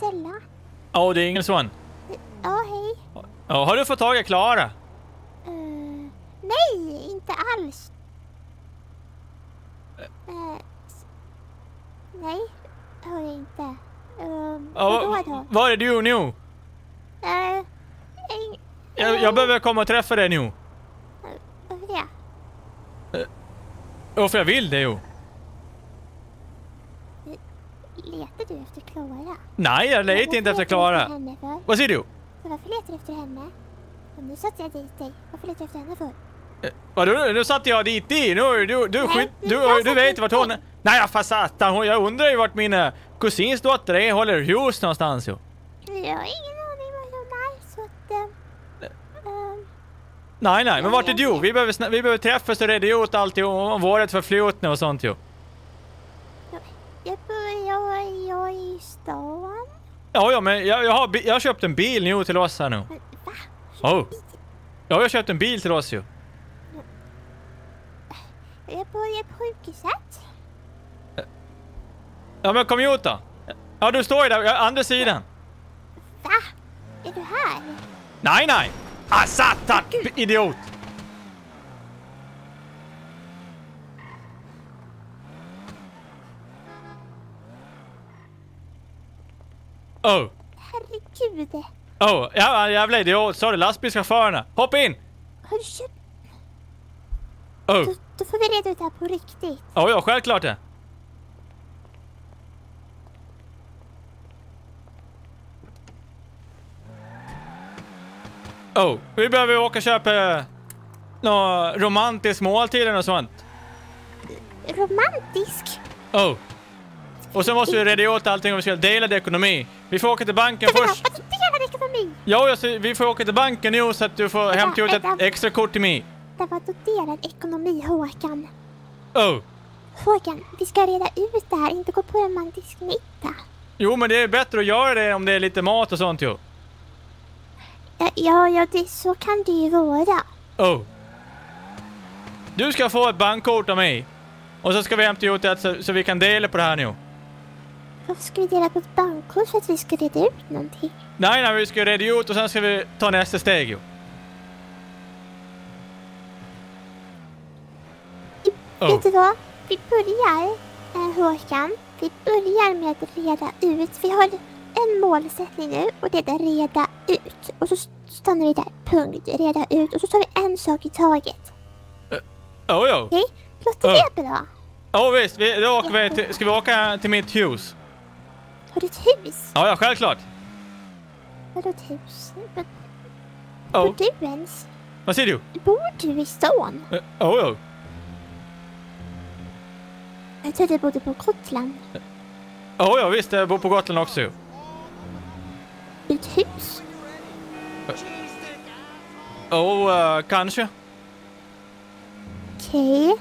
Marcella. Ja, det är Ingelsson. Ja, hej. Ja, har du fått tag i Klara? Nej, inte alls. Nej, har jag inte. Vadå då? Var är du nu? Jag behöver komma och träffa dig nu. Varför det? Varför jag vill det ju. Letar du efter Klara? Nej, jag letar inte efter Klara. Vad säger du? Varför letar du efter henne? Nu satte jag dit dig. Varför letar du efter henne för? Vadå? Nu satte jag dit dig. Du vet vart hon är. Nej, jag satan. Jag undrar ju vart min kusins dotter är. Håller hus någonstans ju. Jag har ingen aning var hon är. Så att... Nej, men vart är du? Vi behöver träffas och reda ut allt om vårat förflutna och sånt ju. Jag är i stan. Ja, men jag har köpt en bil nu till oss här nu. Va? Ja, jag har köpt en bil till oss ju. Jag är på sjukhuset. Ja, men kom ut då. Ja, du står ju där, andra sidan. Va? Är du här? Nej. Ah, satan, idiot. Herregud. Ja, jävla idiot. Så är det lastbilschaufförerna. Hoppa in. Har du köpt? Oh. Då får vi reda ut det här på riktigt. Ja, självklart det. Vi behöver åka och köpa något romantiskt måltid eller något sånt. Romantisk? Och så måste vi reda ut allting om vi ska dela ekonomi. Vi får åka till banken först. Delad ekonomi? Ja, vi får åka till banken nu så att du får hämta ut ett extra kort till mig. Det var då delad ekonomi, Håkan. Håkan, vi ska reda ut det här, inte gå på romantisk middag. Jo, men det är bättre att göra det om det är lite mat och sånt ju. Ja, så kan det ju vara. Du ska få ett bankkort av mig. Och så ska vi hämta ut det så vi kan dela på det här nu. Varför ska vi dela på ett bankkort för att vi ska reda ut någonting? Nej, vi ska reda ut och sen ska vi ta nästa steg ju. Vet du vad? Vi börjar, Håkan. Vi börjar med att reda ut. Vi har en målsättning nu och det är reda ut. Och så stannar vi där. Punkt. Reda ut. Och så tar vi en sak i taget. Okej? Låter det bra? Ja, visst. Ska vi åka till mitt hus? Har du ett hus? Ja, självklart. Vadå ett hus? Bor du ens? Vad säger du? Bor du i stan? Jag tror du bodde på Gotland. Ja, visst. Jag bor på Gotland också. Ett hus? Kanske. Okej.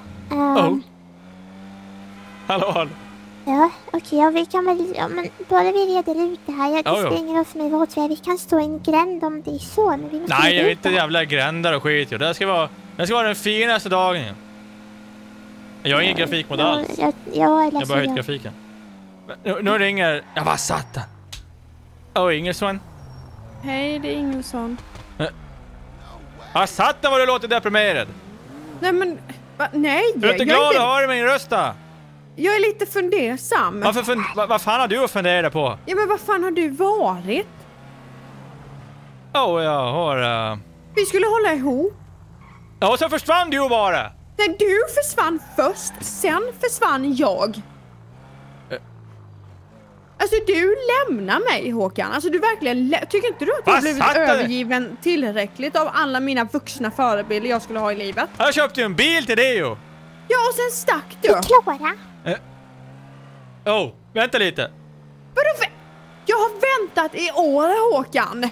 Hallå. Ja, okej. Vi kan väl... Ja, men bara vi reder ut det här. Jag springer oss med vårt. Vi kan stå i en gränd om det är så. Men vi måste Nej, jag är inte jävla grändar och skit. Det ska vara den finaste dagen. Jag har ingen grafikmodell alls. Jag bara höjt grafiken. Nu ringer... Ja, vad satan? Ingelsson. Hej, det är Ingelsson. Vad satan, vad du låter deprimerad. Nej, men... Nej, du är inte glad att höra min rösta. Jag är lite fundersam. Vad fan har du att fundera på? Ja, men vad fan har du varit? Jag har... Vi skulle hålla ihop. Ja, och så försvann du bara. Nej, du försvann först. Sen försvann jag. Alltså, du lämnar mig, Håkan. Alltså, du verkligen... Tycker inte du att jag har blivit övergiven tillräckligt av alla mina vuxna förebilder jag skulle ha i livet? Jag köpte ju en bil till dig ju. Ja, och sen stack du. Klara. Vänta lite. Vadå? Jag har väntat i år, Håkan.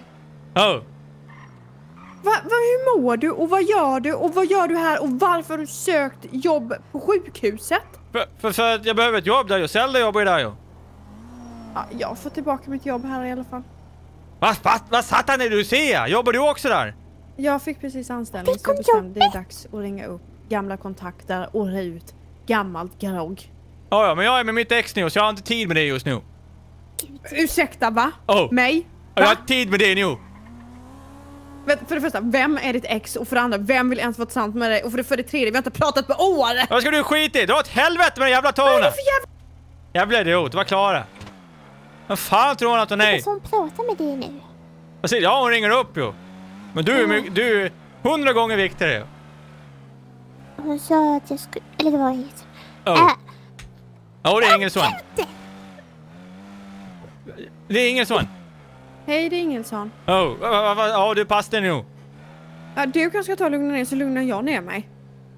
Hur mår du och vad gör du och vad gör du här och varför har du sökt jobb på sjukhuset? För att jag behöver ett jobb där ju. Zelda jobbar ju där ju. Ja, jag får tillbaka mitt jobb här i alla fall. Vad satan är du ser? Jobbar du också där? Jag fick precis anställning så jag bestämde det är dags att ringa upp gamla kontakter och reda ut gammalt grogg. Ja, men jag är med mitt ex nu så jag har inte tid med det just nu. Gud, Ursäkta, va? Oh. Mig? Jag har tid med det nu. För det första, vem är ditt ex? Och för det andra, vem vill ens vara tillsammans med dig? Och för det tredje, vi har inte pratat på år! Vad ska du skita i? Dra åt helvete med den jävla tonen! Vad är det för Jävla idiot, var klara. Vad fan tror hon att hon är? Varför hon pratar med dig nu? Vad säger? Ja, hon ringer upp ju. Men du är 100 gånger viktigare. Hon sa att jag skulle... Eller det var inget. Oh. Ja, det är Ingelsson. Det är Ingelsson. Hej, det är Ingelsson. Oh, ja, du passar nu. Ja, du kanske ska ta och lugna ner så lugnar jag ner mig.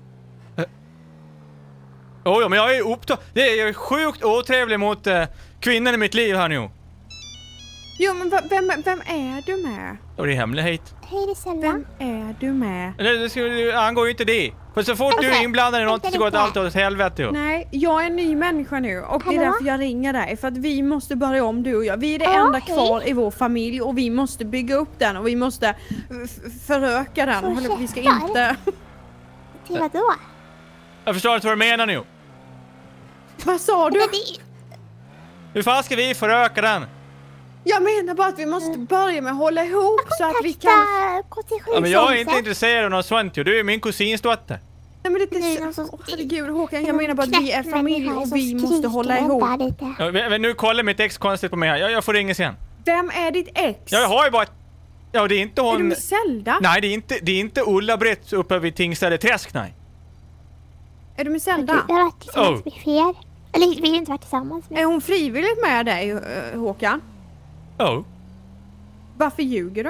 Ja, men jag är upptagen. Jag är sjukt otrevlig mot kvinnan i mitt liv här nu. Jo, men vem är du med? Och det är hemlighet. Hej, det är Selma. Vem är du med? Det angår ju inte det. För så fort du är inblandad i något så går det allt åt helvete ju. Nej, jag är en ny människa nu och det är därför jag ringer dig. För att vi måste börja om, du och jag. Vi är det enda kvar i vår familj och vi måste bygga upp den och vi måste föröka den. Vi ska inte... Till vad då? Jag förstår inte vad du menar nu. Vad sa du? Hur fan ska vi föröka den? Jag menar bara att vi måste börja med att hålla ihop så att vi kan... Ja, men jag är inte intresserad av något sånt ju. Du är min kusins dotter. Nej, men det är så... Herregud, Håkan, jag menar bara att vi är familj och vi måste hålla ihop. Ja, nu kollar mitt ex konstigt på mig här. Jag får ringa sen. Vem är ditt ex? Jag har ju bara... Ja, det är inte hon... Är du med Zelda? Nej, det är inte Ulla-Britt uppe vid Tingstäde träsk, nej. Är du med Zelda? Jag har varit tillsammans med fler. Eller vi har inte varit tillsammans med. Är hon frivilligt med dig, Håkan? Oh. Varför ljuger du?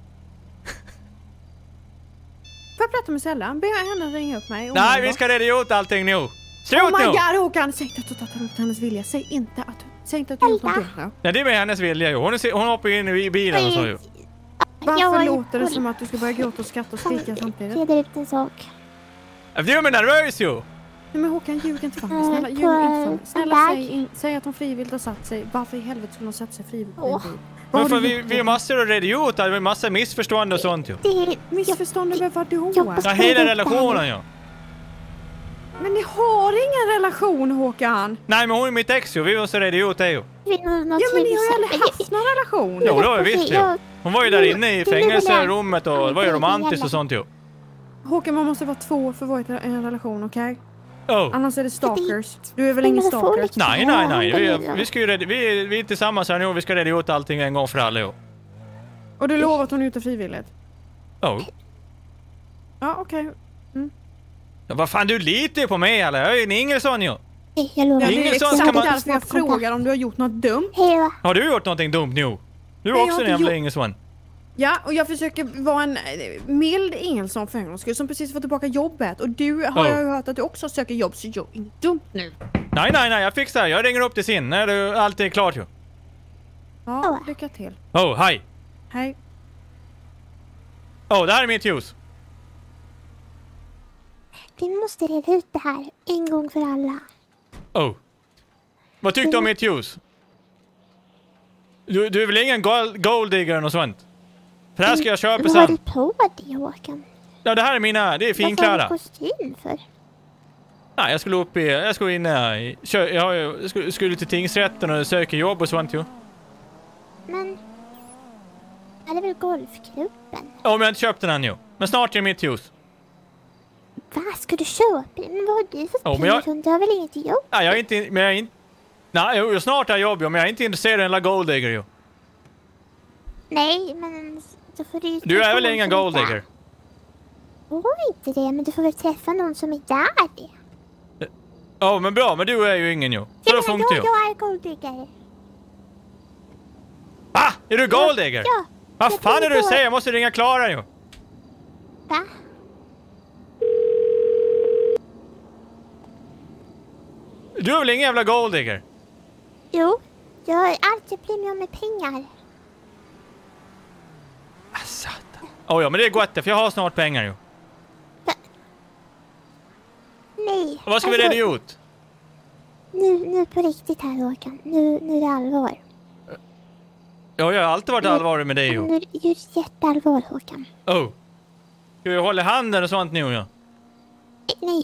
Får jag prata med Zelda? Be henne ringa upp mig. Nej, vi ska reda ut allting nu. Slut oh my nu! God, Håkan! Säg inte att du har gjort hennes vilja. Säg inte att du har gjort något dumt. Nej, det är med hennes vilja ju. Hon hoppar in i bilen och så ju. Varför låter det som att du ska börja gråta och skratta och skrika samtidigt? Jag ut en sak. Du är nervös ju! Nej, men Håkan, ljug inte för mig. Snälla, ljug inte för mig. Snälla, säg att hon frivilligt har satt sig. Varför i helvete skulle hon sätta sig frivilligt? Men för vi har massor att reda ut. Det är massor missförstånd och sånt ju. Missförstånd över vad du Ja, hela relationen ju. Men ni har ingen relation, Håkan. Nej, men hon är mitt ex ju. Vi måste reda ut det ju. Ja, men ni har ju aldrig haft någon relation. Jo, det har vi visst ju. Hon var ju där inne i fängelserummet och det var ju romantiskt och sånt ju. Håkan, man måste vara två för att vara i en relation, okej? Oh. Annars är det stalkers. Du är väl ingen stalker? Nej. Vi ska ju vi är tillsammans här nu och vi ska reda ut allting en gång för alla ju. Och du lovar att hon är ute frivilligt? Oh. Ja, okej. Ja, vad fan, du litar ju på mig eller? Jag är ju en Ingelsson ju. Jag lovar. Det är exakt därför jag frågar om du har gjort något dumt. Har du gjort någonting dumt nu? Du är också en jävla Ingelsson. Ja, och jag försöker vara en mild Ingelsson för en gångs skull som precis fått tillbaka jobbet. Och du har jag hört att du också söker jobb, så jag är inte dumt nu. Nej, jag fixar. Jag ringer upp till sin när allt är klart ju. Ja, lycka till. Hej. Hej. Det här är mitt hus. Vi måste reda ut det här en gång för alla. Vad tyckte du om mitt hus? Du är väl ingen golddigger eller något sånt? För här ska jag köpa sen. Vad har du på det, Håkan? Ja, det här är mina, det är finkläder. Vad har du kostym för? Nej, jag skulle in jag skulle till tingsrätten och söka jobb och sånt ju. Men är det väl golfklubben? Men jag har inte köpt den än ju. Men snart är det mitt hus. Vad ska du köpa? Men vad har du för pengar? Du har väl inget jobb? Nej, jag är inte... Nej, snart har jag jobb, men jag är inte intresserad av en lilla golddigger ju. Nej, men då får du är väl ingen golddigger? Jag inte det, men du får väl träffa någon som är där det. Men bra, men du är ju ingen ju. Så då funkar ju. Jag är golddigger. Va? Är du golddigger? Ja. Vad fan är det du säger? Jag måste ringa Klara ju. Va? Du är väl ingen jävla golddigger? Jo, jag har alltid blivit med pengar. Satan. Ja, men det är gott för jag har snart pengar ju. Va? Nej. Vad ska vi reda ut? Nu på riktigt här, Håkan. Nu är det allvar. Ja, jag har alltid varit allvarlig med dig ju. Nu är det jätteallvar, Håkan. Ska vi hålla handen och sånt nu, ja? Nej.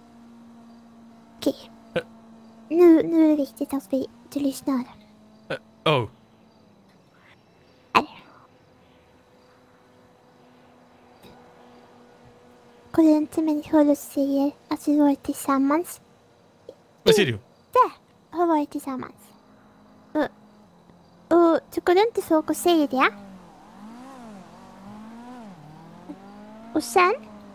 Okej. Nu är det viktigt att du lyssnar. Oh. Går runt till människor och säger att vi varit tillsammans. Vad säger du? Har varit tillsammans. Och du går runt till folk och säger det. Och sen...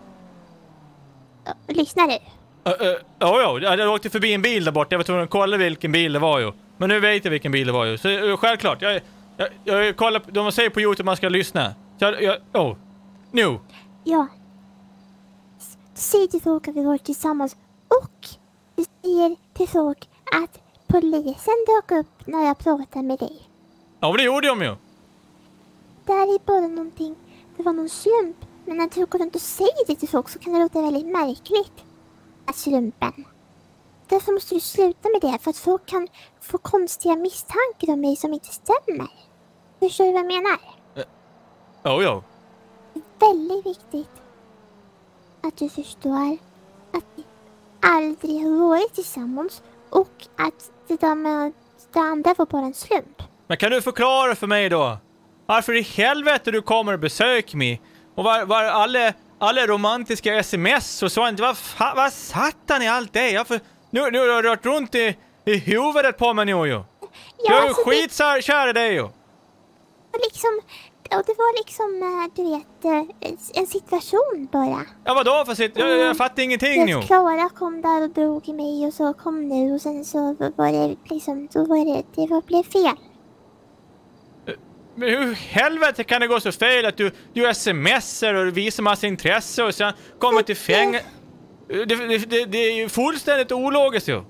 lyssnar du? Ja, jag åkte förbi en bil där borta. Jag var tvungen att kolla vilken bil det var ju. Men nu vet jag vilken bil det var ju. Så självklart, jag kollar, de säger på YouTube att man ska lyssna. Så nu. Ja. Du säger till folk att vi varit tillsammans. Och du säger till folk att polisen dök upp när jag pratade med dig. Ja, men det gjorde de ju. Det här är bara någonting. Det var någon slump. Men när du går runt och säger det till folk så kan det låta väldigt märkligt. Att slumpen. Därför måste du sluta med det. För att folk kan få konstiga misstankar om mig som inte stämmer. Förstår du vad jag menar? Ja. Det är väldigt viktigt att du förstår att vi aldrig har varit tillsammans. Och att det där med det andra var bara en slump. Men kan du förklara för mig då? Varför i helvete du kommer och besöker mig? Och var alla romantiska sms och sånt. Vad satan i allt det? Nu har du rört runt i huvudet på mig nu ju. Jag är skitkär i dig ju. Och det var liksom, du vet, en situation bara. Ja, vadå för situation? Jag fattar ingenting nu. Klara kom där och drog i mig och så kom du och sen så var det liksom, det blev fel. Men hur helvete kan det gå så fel att du smsar och visar massa intresse och sen kommer till fängelse? Det är ju fullständigt ologiskt ju.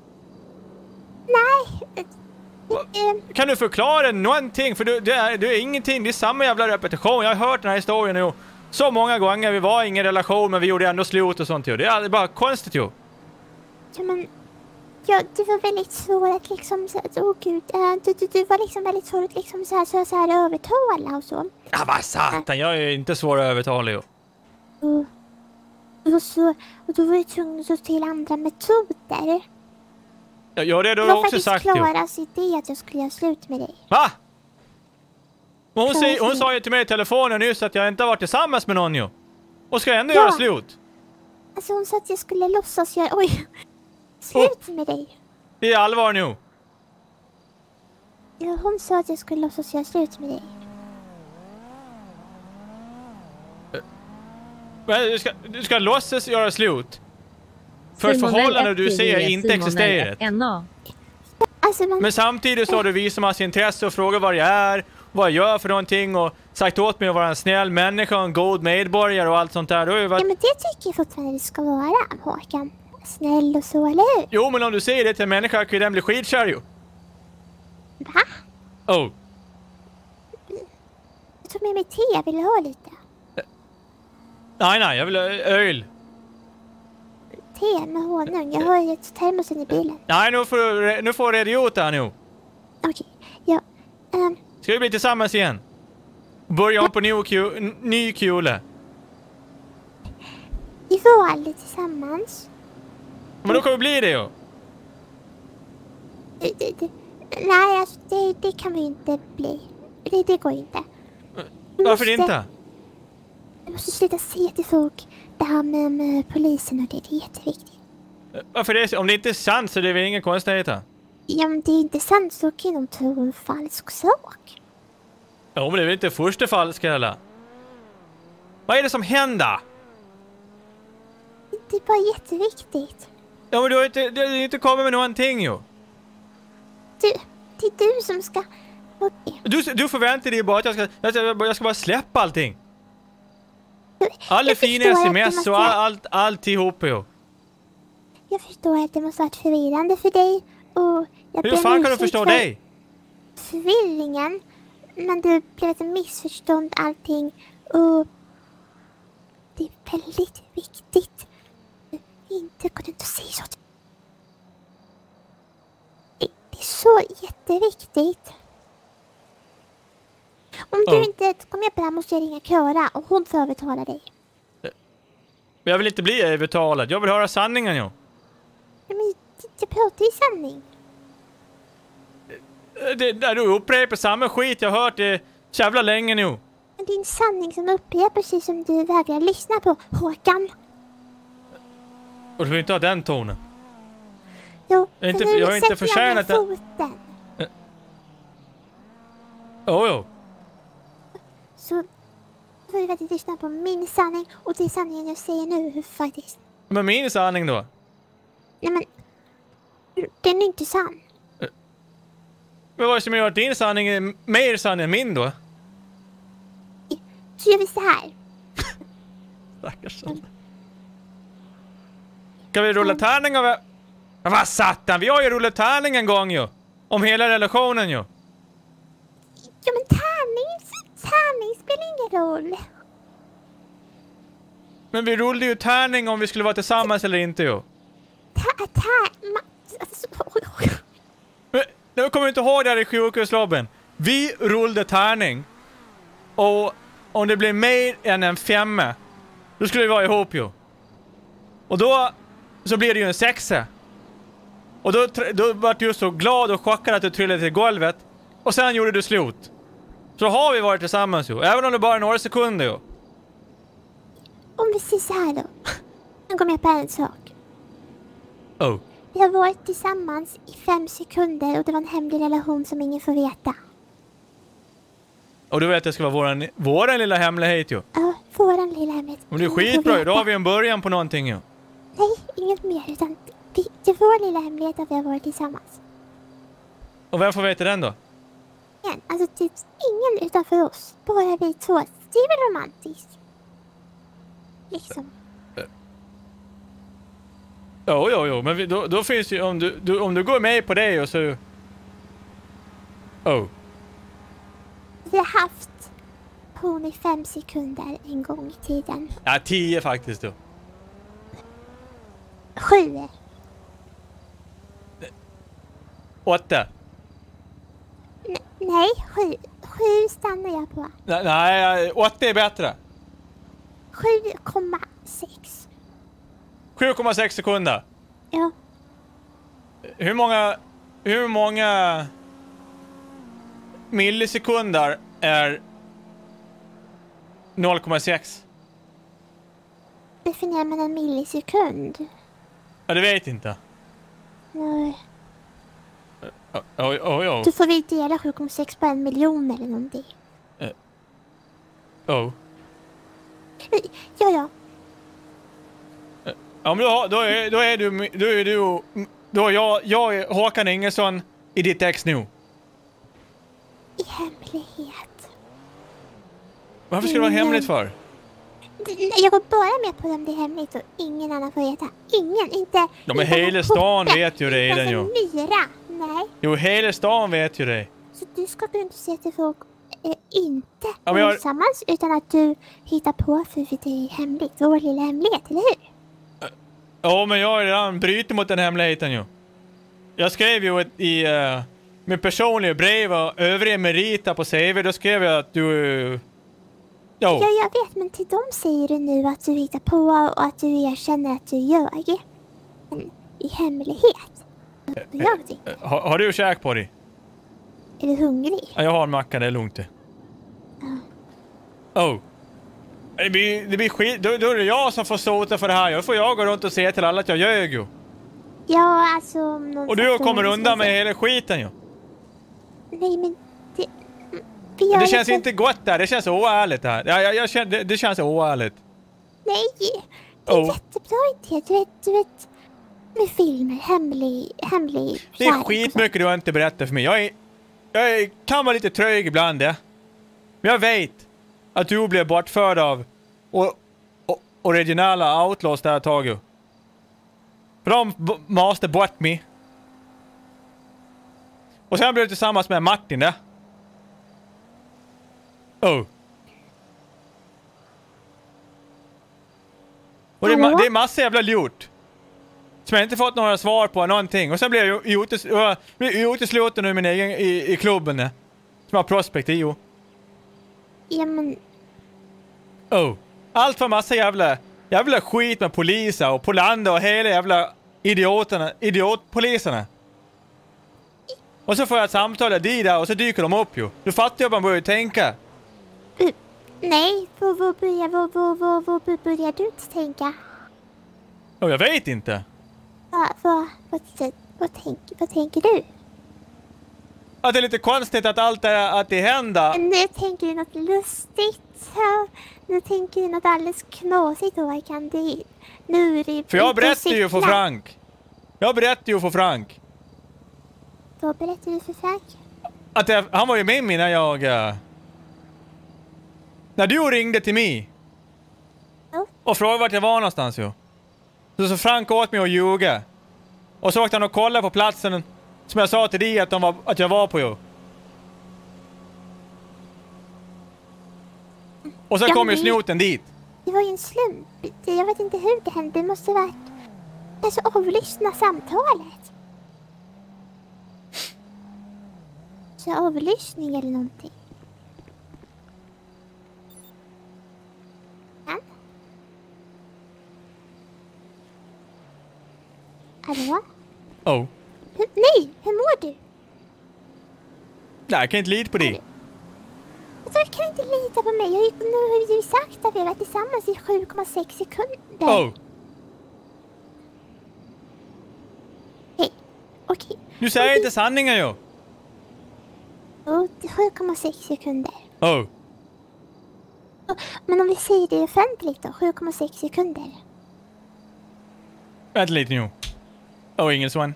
Nej. Kan du förklara någonting? För det är ingenting, det är samma jävla repetition. Jag har hört den här historien nu så många gånger. Vi var i ingen relation men vi gjorde ändå slut och sånt ju. Det är bara konstigt ju. Ja, men... Ja, det var väldigt svårt att liksom... Du var liksom väldigt svårt att liksom så här övertala och så. Ja, vad satan. Jag är inte svår att övertala ju. Och då var jag tvungen att ta till andra metoder. Ja, det har du också sagt ju. Det var faktiskt Klaras idé att jag skulle göra slut med dig. Va? Hon sa ju till mig i telefonen nyss att jag inte har varit tillsammans med någon ju. Och ska ändå göra slut. Alltså hon sa att jag skulle låtsas göra... Oj. Slut med dig. Det är allvar nu. Ja, hon sa att jag skulle låtsas göra slut med dig. Men du ska låtsas göra slut? För ett förhållande du ser inte existerar. Alltså, men samtidigt så har du visat massa intresse och frågat vad jag är, vad jag gör för någonting och sagt åt mig att vara en snäll människa och en god medborgare och allt sånt där. Ja, men det tycker jag fortfarande det ska vara, Håkan. Snäll och så, eller hur? Jo, men om du säger det till en människa kan den bli skitkär ju. Va? Oh. Jag tog med mig te, jag vill ha lite. Nej, jag vill ha öl. Te med honung, jag har ju termosen i bilen. Nej, nu får du reda ut det här nu. Okej, ja. Ska vi bli tillsammans igen? Börja om på ny kule. Vi var aldrig tillsammans. Men då kommer vi bli det ju. Nej, alltså det kan vi inte bli. Det går inte. Varför inte? Du måste sluta se till folk. Det här med polisen och det är jätteviktigt. Varför det? Om det inte är sant så är det väl ingen konstigheter. Ja, men det är inte sant så kan de tro en falsk sak. Ja, men det är väl inte första falska heller. Vad är det som händer? Det är bara jätteviktigt. Ja, men du har inte kommit med någonting ju. Det är du som ska... Du förväntar dig bara att jag ska bara släppa allting. Alla fina sms och alltihop ju. Jag förstår att det måste ha varit förvirrande för dig. Och hur fan kan du förstå dig? Förvirringen. Men det blev ett missförstånd allting. Och det är väldigt viktigt. Inte gå runt och säga så. Det är så jätteviktigt. Om du inte kommer med på det här måste jag ringa Klara och hon får övertala dig. Jag vill inte bli övertalad. Jag vill höra sanningen ju. Men jag pratar ju sanning. Du upprepar samma skit jag har hört det jävla länge nu. Det är en sanning som upprepar sig som du vägrar lyssna på, Håkan. Och du vill inte ha den tonen. Jo, jag har inte förtjänat den. Jo. Så får du faktiskt lyssna på min sanning och det är sanningen jag säger nu faktiskt. Men min sanning då? Nej men, den är inte sann. Men vad är det som gör att din sanning är mer sann än min då? Så gör vi så här. Stackars sann. Ska vi rulla tärning av... Vad satan, vi har ju rullat tärning en gång ju. Om hela relationen ju. Ja men tärning spelar ingen roll. Men vi rullade ju tärning om vi skulle vara tillsammans eller inte ju. Men jag kommer inte ihåg det här i sjukhuslobben. Vi rullade tärning. Och om det blir mer än en 5, då skulle vi vara ihop ju. Och då så blir det ju en 6. Och då var du så glad och chockad att du trillade till golvet. Och sen gjorde du slut. Så har vi varit tillsammans ju. Även om det bara är några sekunder ju. Om vi säger så här då. Nu kommer jag på en sak. Oh. Vi har varit tillsammans i 5 sekunder och det var en hemlig relation som ingen får veta. Och du vet att det ska vara våran lilla hemlighet ju. Ja, våran lilla hemlighet. Och det är skitbra ju. Då har vi en början på någonting ju. Nej, inget mer utan det är vår lilla hemlighet att vi har varit tillsammans. Och vem får veta den då? Igen, alltså det är ingen utanför oss. Bara vi två. Det är väl romantiskt? Liksom. Jo. Men då finns ju... Om du går med på det och så... Oh. Vi har haft hon i 5 sekunder en gång i tiden. Ja, 10 faktiskt då. 7. 8. Nej, 7 stannar jag på. Nej, 8 är bättre. 7,6. 7,6 sekunder. Ja. Hur många millisekunder är 0,6? Definierar man en millisekund? Ja, det vet inte. Nej. Oh. Du får vi dela 7,6 på 1 miljon eller någonting. Oh. Ja. Ja, men då är jag är Håkan Ingesson i ditt ex nu. I hemlighet. Varför ska det vara hemligt för? Jag går bara med på dem det är hemligt och ingen annan får veta. Ingen, inte... Ja, men hela stan vet ju det redan ju. Myra, nej. Jo, hela stan vet ju det. Så du ska gå runt och säga till folk inte ja, tillsammans utan att du hittar på för det är hemligt. Vår lilla hemlighet, eller hur? Ja, men jag har redan bryter mot den hemligheten ju. Jag skrev ju i min personliga brev och övriga meriter på CV, då skrev jag att du... Ja, jag vet, men till dem säger du nu att du hittar på och att du erkänner att du ljög. Men i hemlighet. Har du käk på dig? Är du hungrig? Ja, jag har en macka, det är lugnt det. Oh. Det blir skit. Då är det jag som får sota för det här. Jag får gå runt och säga till alla att jag ljög ju. Ja, alltså... Och du kommer undan med hela skiten ju. Nej, men... Det känns inte gott där. Det känns oärligt där. Det känns oärligt. Nej, det är jättebra idé. Du vet, med filmer, hemlig det är skitmycket du inte berättar för mig. Jag kan vara lite trög ibland, det. Men jag vet att du blev bortförd av originala outlaws där tag ju. För de maste bort mig. Och sen blev du tillsammans med Martin där. Oh. Och det är massa jävla ljud. Som jag inte fått några svar på någonting. Och sen blev jag utesluten nu min egen i klubben där. Som har prospect i. Ja, men... Oh. Allt för massa jävla skit med poliser och Polander och hela jävla idiotpoliserna. Och så får jag ett samtal av dig där och så dyker de upp ju. Du fattar ju vad man börjar tänka. Nej, vad börjar du inte tänka? Ja, jag vet inte. Vad tänker du? Att det är lite konstigt att allt är att det händer. Nu tänker du något lustigt. Nu tänker du något alldeles knasigt, Håkan. Nu är det... För jag berättade ju för Frank. Vad berättade du för Frank? Att han var ju med mig när jag... När du ringde till mig. Ja. Och frågade vart jag var någonstans ju. Så Frank åt mig och ljuga. Och så åkte han och kollade på platsen som jag sa till dig att jag var på ju. Och så kom ju snoten dit. Det var ju en slump. Jag vet inte hur det hände. Det måste varit... Alltså avlyssna samtalet. Så avlyssning eller någonting. Ja. Hallå? Oh. Nej, hur mår du? Nej, jag kan inte lita på dig. Jag kan inte lita på mig. Nu har du sagt att vi har varit tillsammans i 7,6 sekunder. Oh. Okej. Du säger inte sanningen ju. Jo, 7,6 sekunder. Oh. Men om vi säger det offentligt då, 7,6 sekunder. Vänta lite nu. Ingen svan.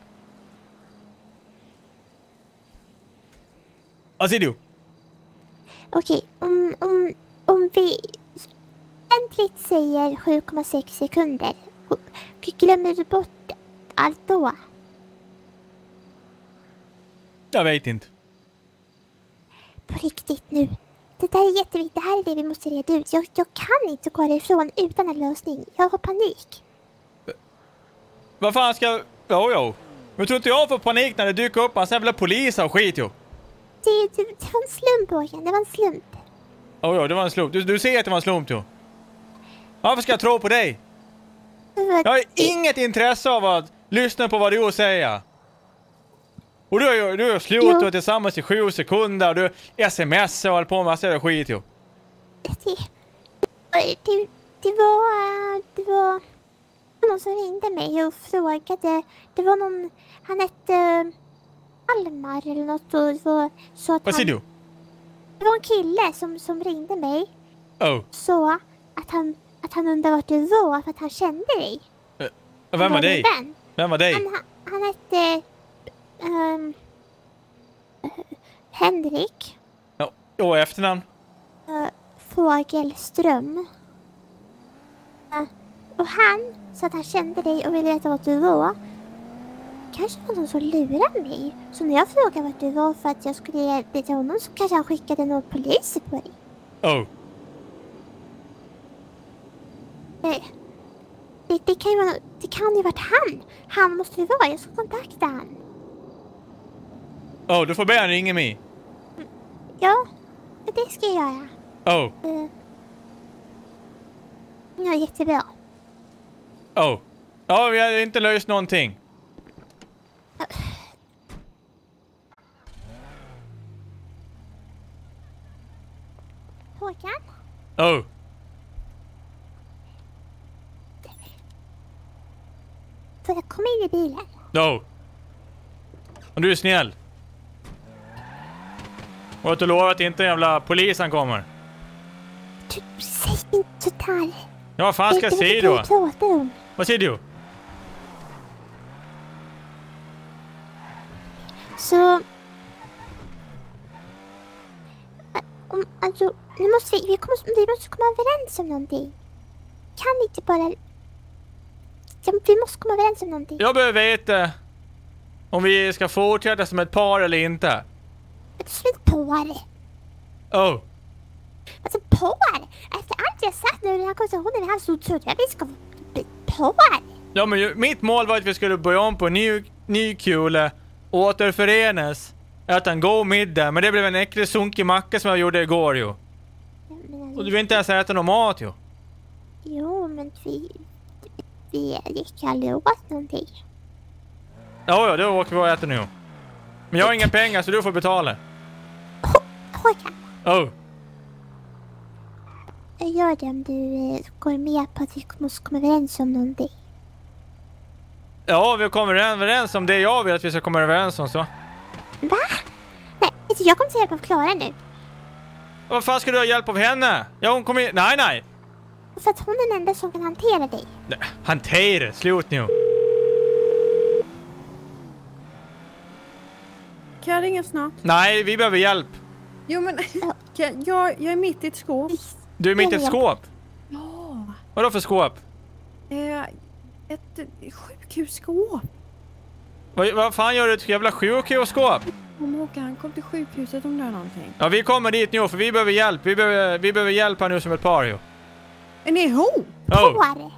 Vad säger du? Okej, om vi offentligt säger 7,6 sekunder, glömmer du bort allt då? Jag vet inte. På riktigt nu. Det där är jätteviktigt. Det här är det vi måste reda ut. Jag kan inte gå ifrån utan en lösning. Jag har panik. Vad fan ska jag... Jo. Men tror inte jag får panik när det dyker upp en jävla polis och skit ju. Det var en slump, Håkan. Det var en slump. Jo, det var en slump. Du ser att det var en slump ju. Varför ska jag tro på dig? Jag har inget intresse av att lyssna på vad du säger. Och du har slutat tillsammans i 7 sekunder och du sms och håller på med massa skit ju. Det var någon som ringde mig och frågade. Det var någon, han hette Almar eller något och så att vad säger du? Det var en kille som ringde mig. Oh. Så att han undrade vart du var för att han kände dig. Vem var dig? Vem var dig? Han hette Henrik. Och efternamn? Fågelström. Och han sa att han kände dig och ville veta vart du var. Kanske var någon som lurade mig. Så när jag frågade vart du var för att jag skulle ge det till honom så kanske han skickade någon polis på dig. Oh. Det kan ju varit han. Han måste ju vara. Jag ska kontakta han. Du får be han ringa mig. Ja, det ska jag göra. Ja, jättebra. Ja, vi har inte löst någonting. Håkan? Får jag komma in i bilen? Och du är snäll. Och att du lovar att inte jävla polisen kommer. Du säger inte sådär. Ja, vad fan ska jag säga då? Vad säger du? Så... Alltså, nu måste vi måste komma överens om någonting. Kan inte bara... Vi måste komma överens om någonting. Jag behöver veta om vi ska fortsätta som ett par eller inte. Som ett par? Alltså par? Efter allt jag sagt nu i den här konversationen här så tror jag att vi ska bli par. Ja, men mitt mål var att vi skulle börja om på ny kule, återförenas, äta en god middag. Men det blev en äcklig sunkig macka som jag gjorde igår ju. Och du vill inte ens äta någon mat ju. Jo, men vi gick aldrig åt någonting. Ja, då åker vi och äter nu. Men jag har inga pengar så du får betala. Håkan. Oh. Jag gör det om du går med på att vi måste komma överens om någonting. Ja, vi kommer överens om det jag vill att vi ska komma överens om så. Va? Nej, jag kommer till hjälp av Klara nu. Vad fan ska du ha hjälp av henne? Ja, hon kommer... Nej. För att hon är den enda som kan hantera dig. Nej, hantera, slut nu. Kan jag ringa snart? Nej, vi behöver hjälp. Jo men, jag är mitt i ett skåp. Du är mitt i ett skåp? Ja. Vadå för skåp? Ett sjukhusskåp. Vad fan gör du ett jävla sjukhusskåp? Håkan, kom till sjukhuset om det är någonting. Ja, vi kommer dit nu för vi behöver hjälp. Vi behöver hjälp här nu som ett par ju. Är ni ihop? Oh.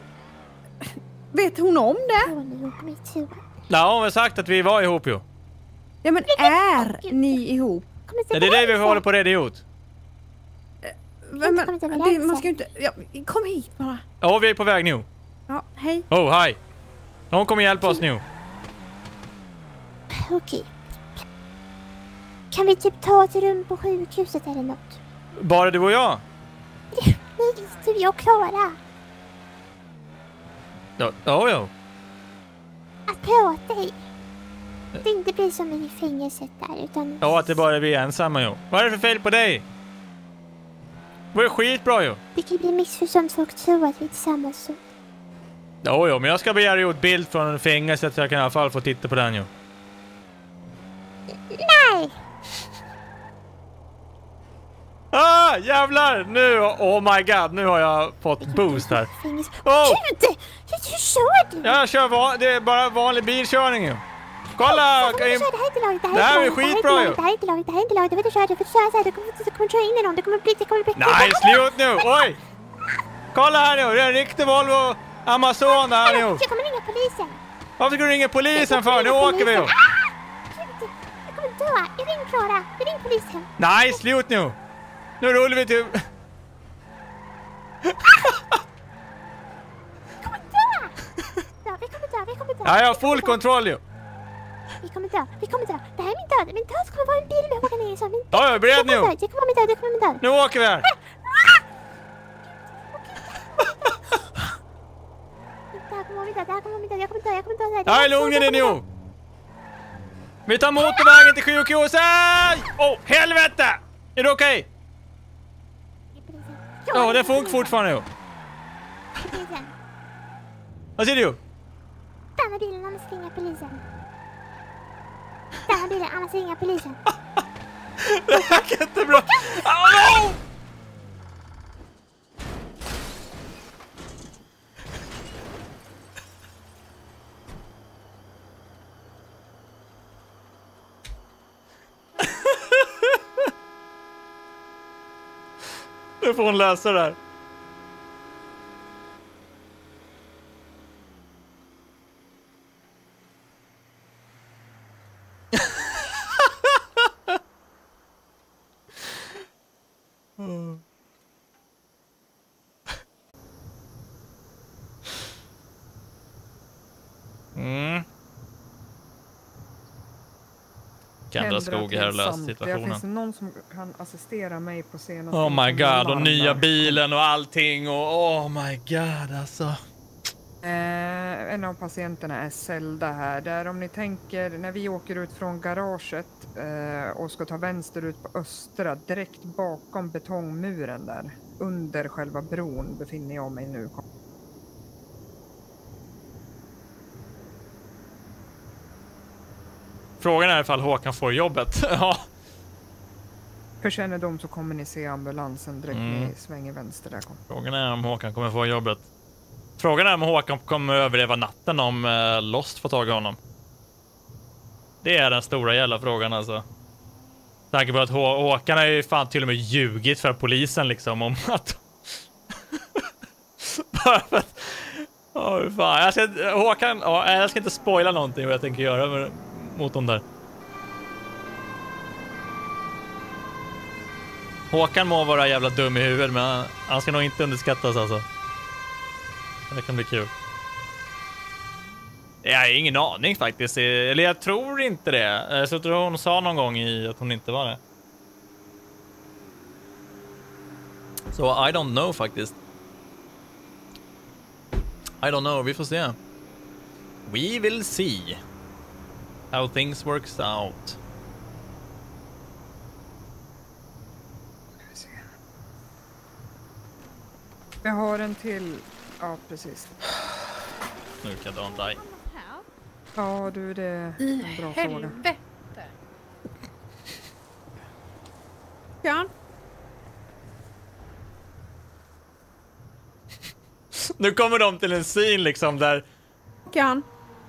Vet hon om det? Ja, hon har sagt att vi var ihop ju. Ja, men är ni ihop? Ja, det är det vi håller på att reda ut. Man ska inte... Ja, kom hit bara. Ja, vi är på väg nu. Ja, hej. Oh, hej. Hon kommer hjälpa oss nu. Okej. Kan vi typ ta ett rum på sjukhuset eller något? Bara du och jag? Nej, du, jag och Klara. Ja. Att prata i. Det inte blir som i fängelset där utan... Ja, att det bara är vi ensamma ju. Vad är det för fel på dig? Det är skitbra ju. Det kan bli missförstånd, folk tror att vi är tillsammans. Ja, men jag ska begära ut bild från fängelset så jag kan i alla fall få titta på den ju. Nej! Jävlar! Nu, oh my god, nu har jag fått boost här. Oh! Gud! Hur kör du? Jag kör, det är bara vanlig bilkörning ju. Kolla! Det här är inte lagligt, det här är skitbra ju. Det här är inte lagligt, du får köra så här, du kommer köra in i någon, det kommer bli... Nej, slut nu! Oj! Kolla här nu, det är en riktig Volvo Amazon här nu. Jag kommer ringa polisen. Varför ska du ringa polisen för? Nu åker vi ju. Jag kommer dö, jag ringer Klara, jag ringer polisen. Nej, slut nu! Nu rullar vi till... Jag kommer dö! Vi kommer dö. Ja, jag har full kontroll ju. Vi kommer dö. Det här är min död. Min död kommer vara en bil med Håkan Eriksson. Ja, jag är beredd nu. Det kommer vara min död. Nu åker vi här. Jag kommer dö. Jag är lugn i nu. Vi tar motorvägen till sjukhuset. Åh, helvete! Är du okej? Ja, det funkar fortfarande ju. Vad säger du? Stanna bilen, annars ringer polisen. Stanna bilen, annars ringer polisen. Det här är jättebra. Oh, no! Nu får hon läsa det här. Kendra Skog här och löst situationen. Finns det någon som kan assistera mig på senaste... Oh my god, och nya bilen och allting och oh my god alltså. En av patienterna är Zelda här. Där om ni tänker, när vi åker ut från garaget och ska ta vänster ut på östra, direkt bakom betongmuren där, under själva bron befinner jag mig nu. Frågan är ifall Håkan får jobbet. Ja. För kännedom så kommer ni se ambulansen direkt ni svänger vänster där. Frågan är om Håkan kommer få jobbet. Frågan är om Håkan kommer överleva natten om Lost får tag i honom. Det är den stora jävla frågan alltså. Tanke på att Håkan har ju fan till och med ljugit för polisen liksom om att... Bara för att... fan. Håkan, jag ska inte spoila någonting vad jag tänker göra mot dem där. Håkan må vara jävla dum i huvudet, men han ska nog inte underskattas alltså. Det kan bli kul. Jag har ingen aning faktiskt. Eller jag tror inte det. Så tror hon sa någon gång i att hon inte var det. Så I don't know faktiskt. I don't know, vi får se. We will see how things works out. Jag har en till. Ja, precis. Nu kan jag dra en dig. Ja, du, det är en bra fråga. Ja. Nu kommer de till en scen liksom där... Kan.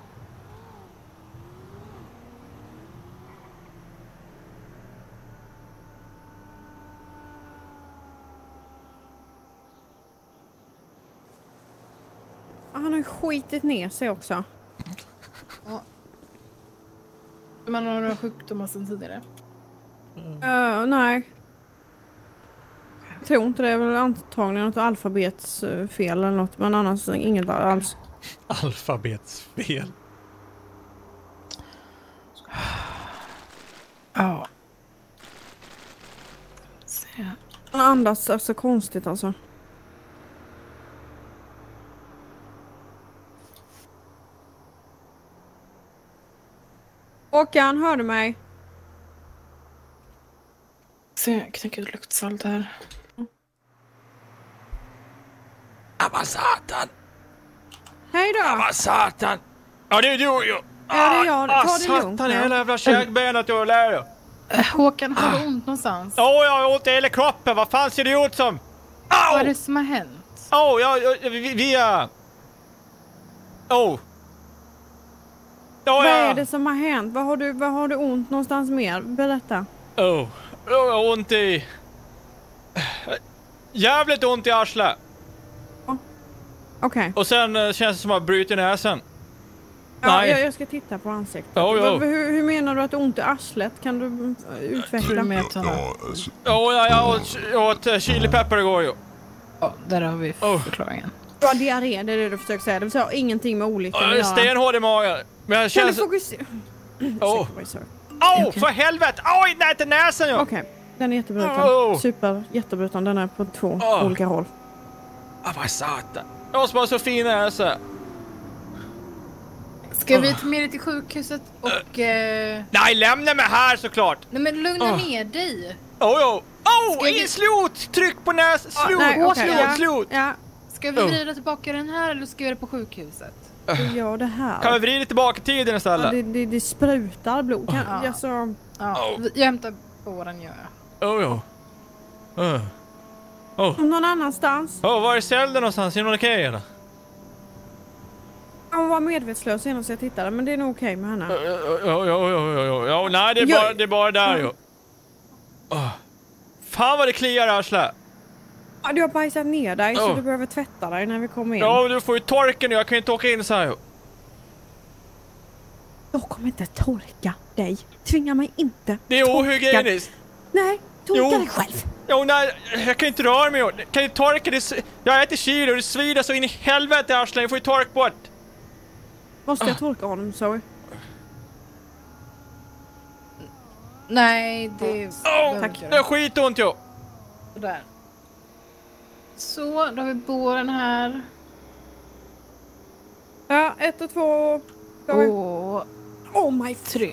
Han har ju skitit ner sig också. Ja. Man har några sjukdomar sedan tidigare? Nej. Jag tror inte det. Är väl antagligen något alfabetsfel eller något. Men annars inget alls. Alfabetsfel. Ja. Han andas så konstigt alltså. Håkan, hör du mig? Se, jag knäcker ut luktsalt här. Vad satan! Hej då! Vad satan! Ja, det är du ju! Ja, det är jag. Ta det lugnt satan, nu. hela jävla käkbenet du lär dig. Håkan, har du ont någonstans? Jag har ont i hela kroppen. Vad fan ser det ut som? Vad är det som har hänt? Vi är... Vad är det som har hänt? Vad har du ont någonstans mer? Berätta. Jag har ont i... Jävligt ont i arslet. Okej. Och sen känns det som att bryta näsen. Ja, Nej. jag ska titta på ansiktet. Ja. Hur menar du att ont i arslet? Kan du utveckla? Jag åt chilipeppar igår ju. Ja, där har vi förklaringen. Ja, diarré, det är det du försöker säga. Det vill säga ingenting med olyckan att göra. Stenhård i magen. Men jag känns... Kan du fokusera? För helvete! Nej, inte näsen ju! Okej, den är jättebruten. Jättebruten, den är på 2 olika håll. Vad satan. Jag måste vara så fin näsa. Ska vi ta med dig till sjukhuset och... Nej, lämna mig här såklart! Nej, men lugna ner dig. Slut! Tryck på näsan! Slut! Ja. Ska vi vrida tillbaka den här eller ska vi göra det på sjukhuset? Ja, det här. Kan vi vrida tillbaka tiden istället? Ja, det sprutar blod. Jag hämtar på den, gör jag. Någon annanstans? Var är Zelda någonstans? Är hon okej eller? Hon var medvetslös senast jag tittade, men det är nog okej med henne. Nej, det är bara där ju. Fan vad det kliar arslet. Ja, du har bajsat ner dig så du behöver tvätta dig när vi kommer in. Ja, du får ju torka nu. Jag kan ju inte åka in så här ju. Jag kommer inte torka dig. Tvinga mig inte. Det är ohygieniskt. Nej, torka dig själv. Nej, jag kan inte röra mig. Kan du torka det? Jag äter kilo och det svider så in i helvete i arslet. Jag får ju torka bort. Måste jag torka honom, sorry? Nej, det... Tack. Det är skitont ju. Där. Så, då har vi båren här. Ja, 1 och 2. Oh my 3.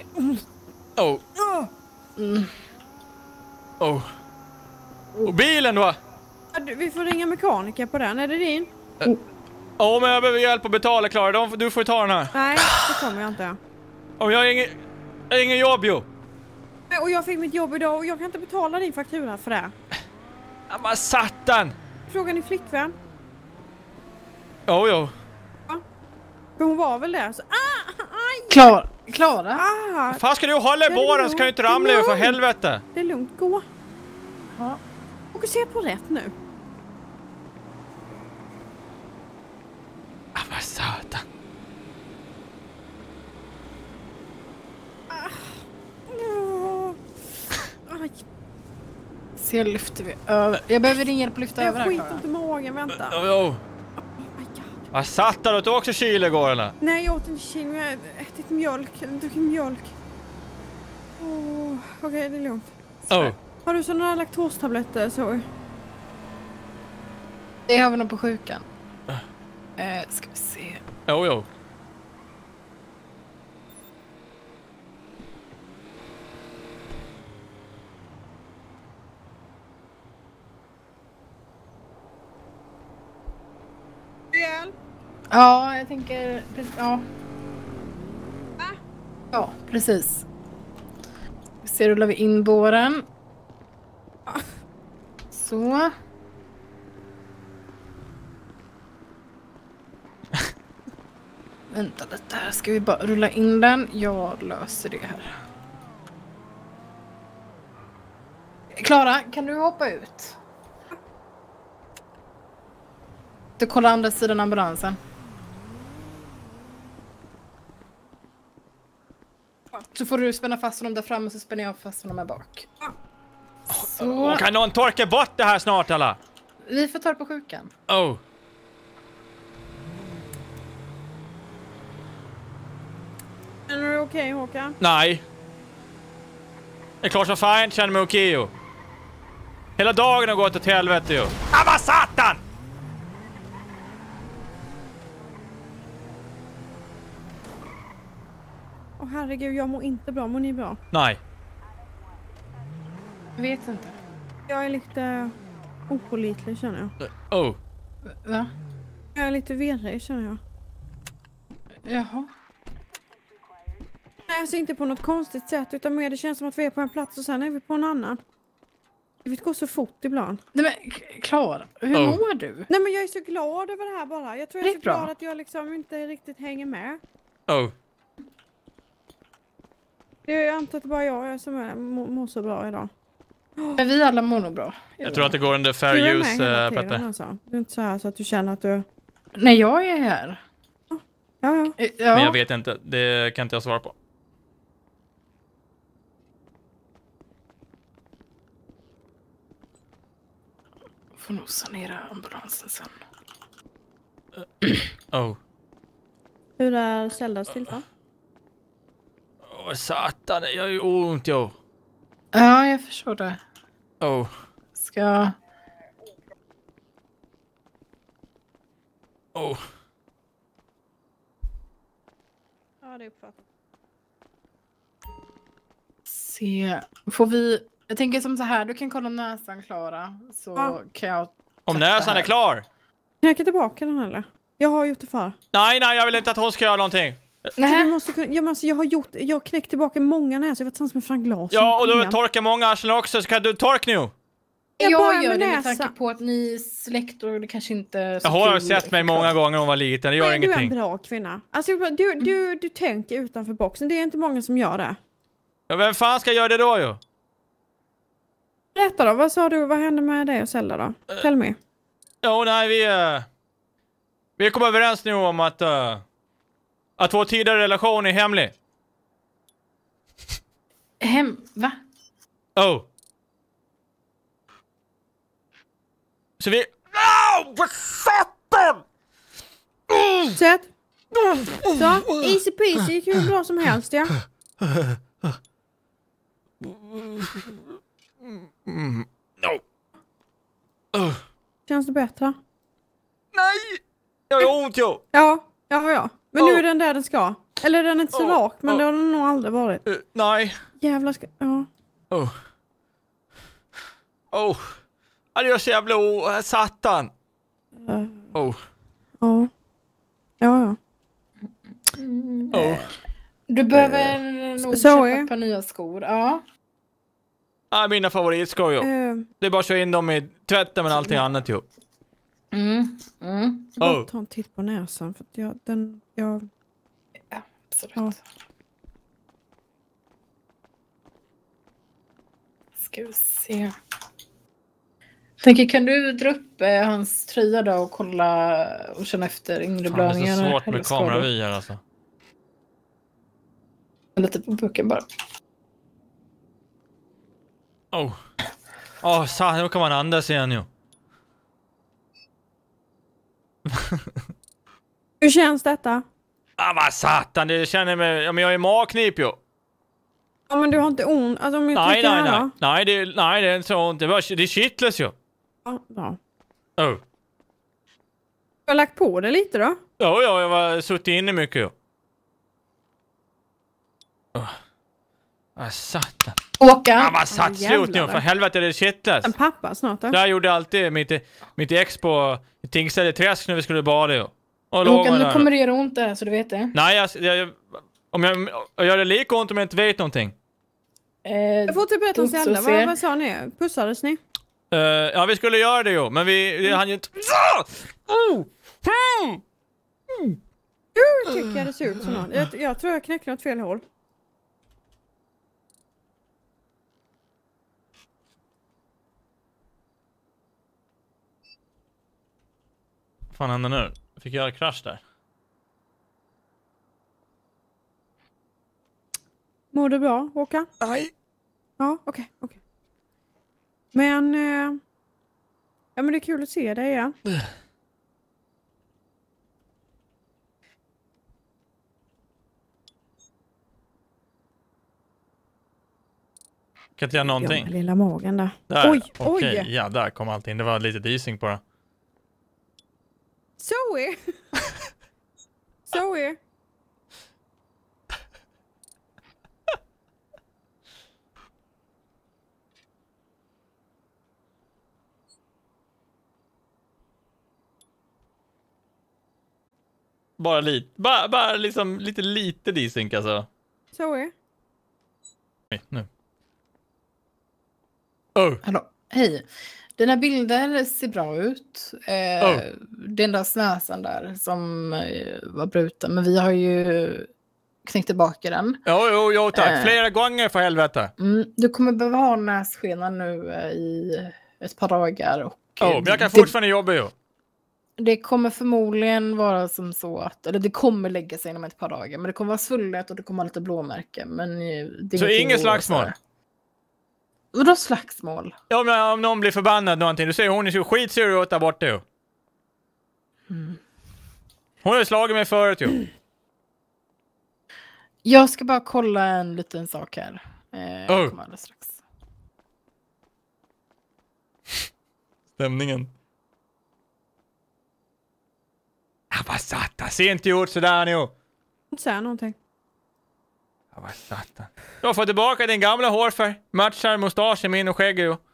Och bilen då? Vi får ringa mekaniker på den. Är det din? Men jag behöver hjälp att betala, Klara. Du får ta den här. Nej, det kommer jag inte. Jag har ingen jobb ju. Och jag fick mitt jobb idag och jag kan inte betala din faktura för det. Vad satan! Frågan är flickvän. Ja. För hon var väl där så... Aj! Klara? Fan, ska du hålla i båren så kan du inte ramla över för helvete. Det är lugnt, gå. Ja. Fokusera på rätt nu. Vad satan. Aj. Så lyfter vi över. Jag behöver ringa hjälp att lyfta över här, Jag Klara. skiter inte i magen, vänta. Oh my God. Vad satt där? Du åt också kyl igår eller? Nej, jag åt inte kyl, men jag har ätit mjölk. Jag har druckit mjölk. Okej, det är lugnt. Har du sådana här laktostabletter, så? Det har vi nog på sjukan. Ska vi se. Jo. Ja, jag tänker... Ja. Ja, precis. Så rullar vi in båren. Så. Vänta lite här. Ska vi bara rulla in den? Jag löser det här. Klara, kan du hoppa ut? Du kollar andra sidan ambulansen. Så får du spänna fast honom där framme, så spänner jag fast honom här bak. Så. Kan någon torka bort det här snart alla? Vi får ta det på sjukan. Är du okej, Håkan? Nej. Det är klart som fan jag känner mig okej ju. Hela dagen har gått åt helvete ju. Vad satan! Herregud, jag mår inte bra. Mår ni bra? Nej. Jag vet inte. Jag är lite opålitlig, känner jag. Va? Jag är lite virrig, känner jag. Jaha. Nej, alltså inte på något konstigt sätt, utan mer det känns som att vi är på en plats och sen är vi på en annan. Det vet gå så fort ibland. Nej men, Klara, hur mår du? Nej men jag är så glad över det här bara. Jag tror jag är så glad att jag liksom inte riktigt hänger med. Jag antar att det bara jag är som mår så bra idag. Men vi alla mår nog bra. Jag tror att det går under fair use, Petter. Alltså. Det är inte så här så att du känner att du... Nej, jag är här. Ja. Men jag vet inte, det kan inte jag svara på. Får nog sanera ambulansen sen. Hur är Zeldas tillstånd? Satan, jag har ju ont jo. Ja, jag förstår det. Ska... Ja, det är uppfattat. Se, får vi... Jag tänker som så här, du kan kolla näsan, Klara. Så kan jag... Om näsan är klar? Knäcka tillbaka den eller? Jag har gjort det för. Nej, jag vill inte att hon ska göra någonting. Jag har knäckt tillbaka många näsor. Jag vet inte som Frank Glas. Ja, och du torkar många arslen också, så kan du torka nu. Jag gör det med tanke på att ni släkt och det kanske inte... Jag har sett mig många gånger när hon var liten, det gör ingenting. Du är en bra kvinna. Alltså, du tänker utanför boxen, det är inte många som gör det. Ja, vem fan ska göra det då ju? Berätta då, vad sa du, vad hände med dig och Zelda då? Tell me. Vi kom överens nu om att vår tidigare relation är hemlig. Va? Så vi... Vad satan! Sätt. Så, easy peasy, gick hur bra som helst, ja. Känns det bättre? Nej! Jag har ont ju! Ja. Men nu är den där den ska. Eller den är inte så rak, men det har den nog aldrig varit. Nej. Jävlar ska... Ja. Det gör så jävla satan. Ja. Du behöver nog köpa ett par nya skor. Ja, mina favoritskor ju. Det är bara att köra in dem i tvätten men allting annat ju. Jag tar en titt på näsan för att Ja, absolut. Ja. Ska vi se. Tänker, kan du dra upp hans tröja då och kolla och känna efter inre blödningar? Det är så svårt med kameravi här alltså. Lite på buken bara. Nu kan man andas igen ju. Hur känns detta? Vad satan, det känner mig... Ja, men jag är magknip ju. Ja, men du har inte ont. Alltså, om jag Nej, här, nej, det är inte så ont. Det kittlas ju. Ja. Oh. Du har lagt på det lite då? Ja, jag var suttit inne mycket ju. Vad satan. Håkan. Vad satt slut nu, för helvete det kittlas. En pappa snart då? Jag gjorde alltid mitt ex på Tingställe Träsk när vi skulle bada ju. Håkan, nu kommer det göra ont där så du vet det. Nej, om jag gör det lika ont om jag inte vet någonting. Jag får typ berätta om Zelda. Vad sa ni? Pussades ni? Ja, vi skulle göra det ju, men vi hann ju inte... Hur tycker jag det ser ut som någon? Jag tror jag knäckte något fel hål. Vad fan hände nu? Fick jag krasch där? Mår du bra, Håkan? Nej. Ja, okej. Men... ja, men det är kul att se dig igen. Kan inte göra någonting. Ja, lilla magen där. Där. Oj. Ja, där kom allting. Det var lite dising på det. Zoe! Zoe! Bara lite. Bara liksom lite dising alltså. Zoe? Nej, nu. Oh. Hallå, hej. Dina bilder ser bra ut. Den där snäsan där som var bruten. Men vi har ju knäckt tillbaka den. Jo, tack. Flera gånger för helvete. Du kommer behöva ha nässkenan nu i ett par dagar. Och men jag kan fortfarande jobba ju. Det kommer förmodligen vara som så att... Eller det kommer lägga sig inom ett par dagar. Men det kommer vara svullet och det kommer ha lite blåmärken. Men det är så ingen slagsmål? Vadå slagsmål? Ja, om någon blir förbannad någonting. Du säger hon är så skitsur åt där borta ju. Hon har ju slagit mig förut ju. Jag ska bara kolla en liten sak här. Jag kommer alldeles strax. Stämningen. Vad satan. Se inte ut sådär nu. Inte säga någonting. Vad satan. Du har fått tillbaka din gamla hårfärg. Matchar mustaschen min och skägg ju.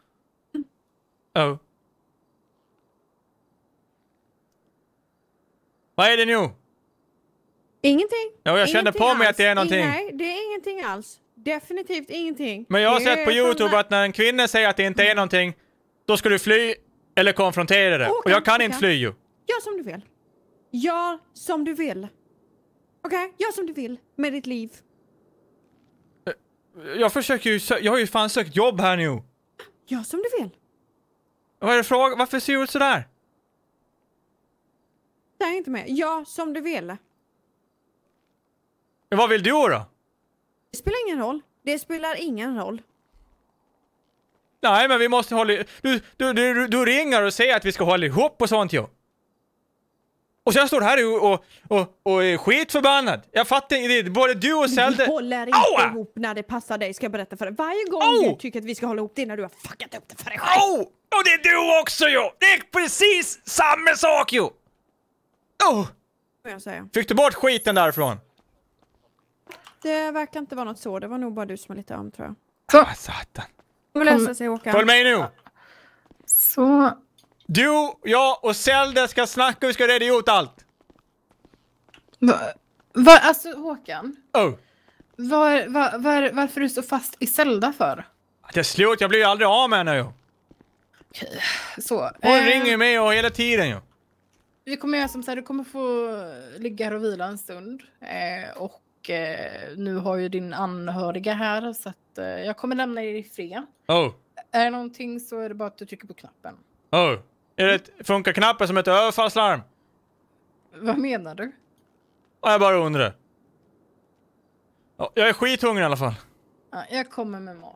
Vad är det nu? Ingenting. Ja, jag kände på mig att det är någonting. Nej, det är ingenting alls. Definitivt ingenting. Men jag har sett på YouTube att när en kvinna säger att det inte är någonting, då ska du fly eller konfrontera det. Och jag kan inte fly ju. Gör som du vill. Gör som du vill. Okej? Gör som du vill med ditt liv. Jag försöker ju... Jag har ju fan sökt jobb här nu. Gör som du vill. Vad är det frågan? Varför ser du ut sådär? Det är inte med. Gör som du vill. Men vad vill du då? Det spelar ingen roll. Det spelar ingen roll. Nej, men vi måste hålla... Du ringer och säger att vi ska hålla ihop och sånt ju. Och sen står du här och är skitförbannad. Jag fattar inte, både du och Zelda... Vi håller inte ihop när det passar dig, ska jag berätta för dig. Varje gång du tycker att vi ska hålla ihop det när du har fuckat upp det för dig själv. Och det är du också ju! Det är precis samma sak ju! Jag säger. Fick du bort skiten därifrån? Det verkar inte vara något så, det var nog bara du som är lite öm, tror jag. Vad satan. Det löser sig, Håkan. Följ med nu! Så... Du, jag och Zelda ska snacka och vi ska reda ut allt. Alltså Håkan. Varför är du så fast i Zelda för? Det är slut, jag blir ju aldrig av med henne ju. Okej, så. Hon ringer mig och hela tiden ju. Vi kommer göra som så här, du kommer få ligga här och vila en stund. Nu har ju din anhöriga här så att jag kommer lämna dig i fred. Är det någonting så är det bara att du trycker på knappen. Är det funkar knappen som ett överfallslarm? Vad menar du? Jag bara undrar. Jag är skithungrig i alla fall. Ja, jag kommer med mat.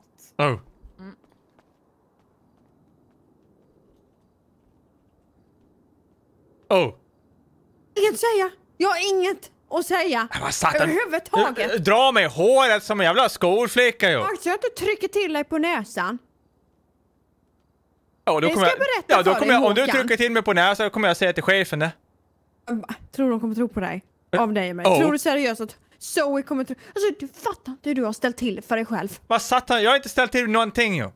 Inget att säga. Jag har inget att säga överhuvudtaget. Dra mig håret som en jävla skolflicka ju. Så jag inte trycker till dig på näsan. Ja, då kommer jag berätta för dig, om du trycker till mig på näsan, så kommer jag säga till chefen det. Tror de kommer tro på dig? Av dig och mig? Tror du seriöst att Zoe kommer tro? Alltså du fattar inte hur du har ställt till för dig själv. Vad satan? Jag har inte ställt till någonting ju.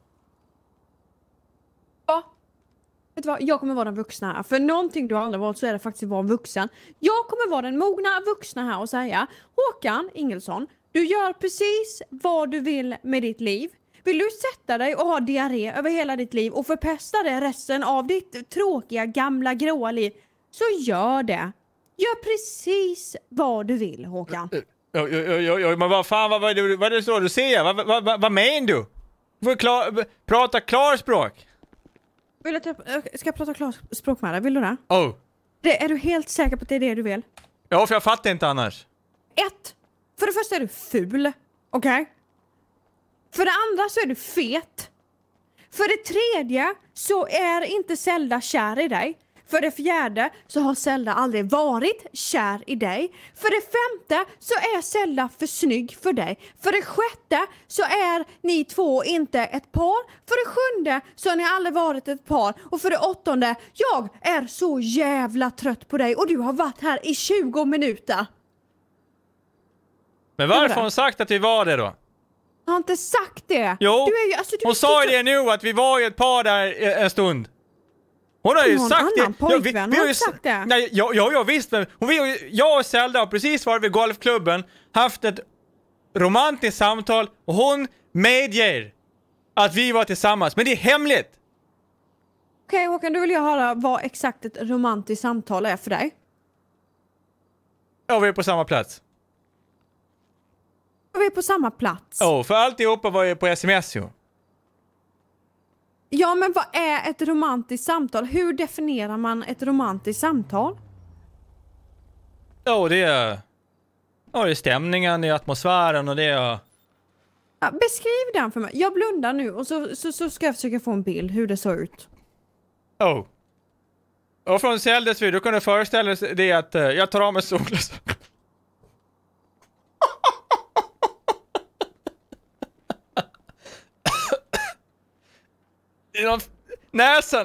Ja. Vet du vad? Jag kommer vara den vuxna här. För någonting du aldrig varit så är det faktiskt att vara vuxen. Jag kommer vara den mogna vuxna här och säga: Håkan Ingelsson, du gör precis vad du vill med ditt liv. Vill du sätta dig och ha diarré över hela ditt liv och förpesta det resten av ditt tråkiga gamla gråa liv, så gör det. Gör precis vad du vill, Håkan. Men vad fan, vad är det så du säger? Vad menar du? Du får prata klarspråk. Ska jag prata klarspråk med dig? Vill du det? Är du helt säker på att det är det du vill? Ja, för jag fattar inte annars. För det första är du ful. Okej? För det andra så är du fet. För det tredje så är inte Zelda kär i dig. För det fjärde så har Zelda aldrig varit kär i dig. För det femte så är Zelda för snygg för dig. För det sjätte så är ni två inte ett par. För det sjunde så har ni aldrig varit ett par. Och för det åttonde, jag är så jävla trött på dig och du har varit här i 20 minuter. Men varför har hon sagt att vi var det då? Jag har inte sagt det. Jo, hon sa ju det nu att vi var ju ett par där en stund. Hon har ju sagt det. Pojkvän, har sagt det. Nej, jag visst. Men jag och Zelda har precis varit vid golfklubben, haft ett romantiskt samtal och hon medger att vi var tillsammans. Men det är hemligt. Okej, Håkan, då vill jag höra vad exakt ett romantiskt samtal är för dig. Ja, vi är på samma plats. Vi är på samma plats. För alltihopa var ju på sms ju. Ja, men vad är ett romantiskt samtal? Hur definierar man ett romantiskt samtal? Det är stämningen, det är atmosfären och det är... Ja, beskriv den för mig. Jag blundar nu och så ska jag försöka få en bild hur det såg ut. Och från Zeldas vid, du kunde föreställa dig det att jag tar av mig solglasögon. Näsan.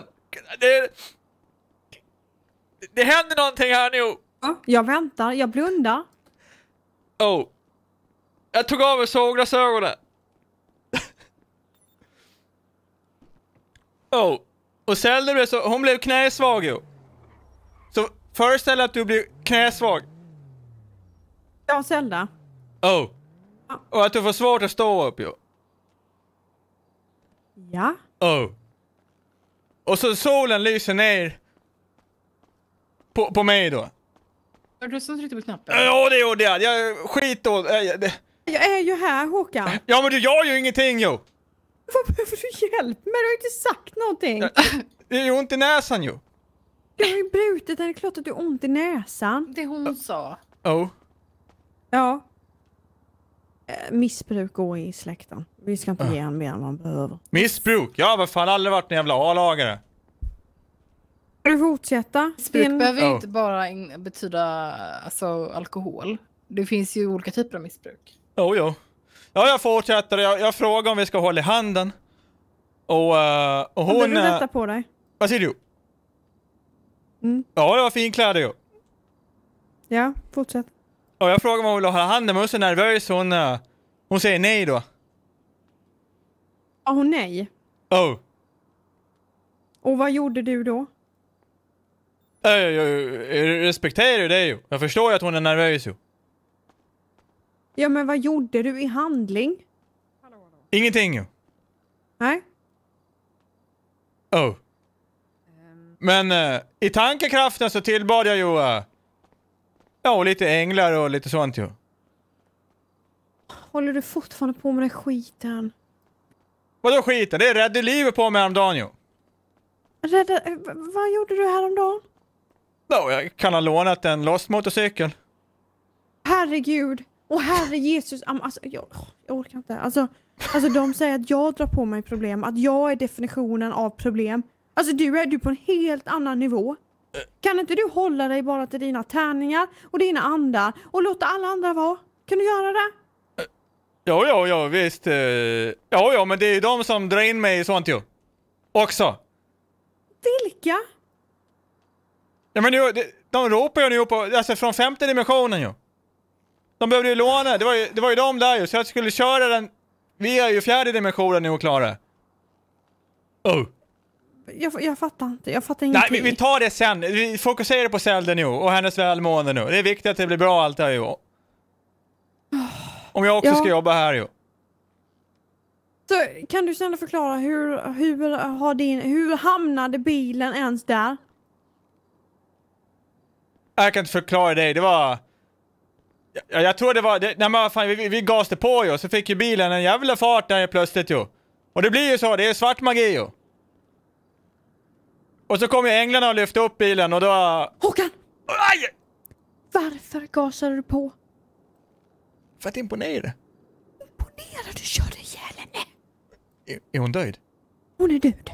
Det händer någonting här nu. Jag väntar, jag blundar. Jag tog av mig solglasögonen. Och Zelda så hon blev knäsvag ju. Så föreställ dig att du blir knäsvag. Ja, Zelda. Och att du får svårt att stå upp ju. Ja. Och så solen lyser ner på mig då. Var du som tryckte på knappen? Ja, det gjorde jag. Jag skit då. Jag är ju här, Håkan. Ja, men du gör ju ingenting ju. Vad behöver du hjälp med? Du har inte sagt någonting. Det är ju ont i näsan ju. Jag har ju brutit. Det är klart att du har ont i näsan. Det hon sa. Ja. Missbruk går i släkten. Vi ska inte ge han mer än vad han behöver. Missbruk? Jag har väl fan aldrig varit en jävla A-lagare. Ska du fortsätta? Missbruk behöver ju inte bara betyda alkohol. Det finns ju olika typer av missbruk. Ja, jag fortsätter. Jag frågar om vi ska hålla i handen. Och hon... Har du detta på dig? Vad säger du? Ja, jag har finkläder ju. Ja, fortsätt. Och jag frågar om hon vill hålla handen, men hon är så nervös. Hon säger nej då. Ja, hon nej? Och vad gjorde du då? Jag respekterar ju det ju. Jag förstår ju att hon är nervös ju. Ja, men vad gjorde du i handling? Ingenting ju. Nej. Men i tankekraften så tillbad jag ju lite änglar och lite sånt ju. Håller du fortfarande på med den skiten? Vadå skiten? Det räddade livet på mig häromdagen ju. Vad gjorde du häromdagen? Jag kan ha lånat en lossmotorcykel. Herregud. Och herre Jesus. Alltså, jag orkar inte. Alltså de säger att jag drar på mig problem. Att jag är definitionen av problem. Alltså du är på en helt annan nivå. Kan inte du hålla dig bara till dina tärningar och dina andar och låta alla andra vara? Kan du göra det? Ja, visst. Ja, men det är ju de som drar in mig i sånt ju. Också. Vilka? Ja, men de ropar ju nu på, alltså från 5:e dimensionen ju. De behövde ju låna, det var ju de där ju, så jag skulle köra den. Vi är ju 4:e dimensionen nu och klara. Jag fattar inte, jag fattar ingenting. Nej, vi tar det sen. Vi fokuserar på Zelda nu och hennes välmående nu. Det är viktigt att det blir bra allt det här ju. Om jag också ska jobba här ju. Så kan du snälla förklara hur hamnade bilen ens där? Jag kan inte förklara det var... Jag tror det var... Nej men fan, vi gasade på ju. Så fick ju bilen en jävla fart där plötsligt ju. Och det blir ju så, det är svart magi ju. Och så kom ju änglarna och lyfte upp bilen och då... Håkan! Aj! Varför gasade du på? För att imponera. Imponera, du körde ihjäl henne. Är hon död? Hon är död.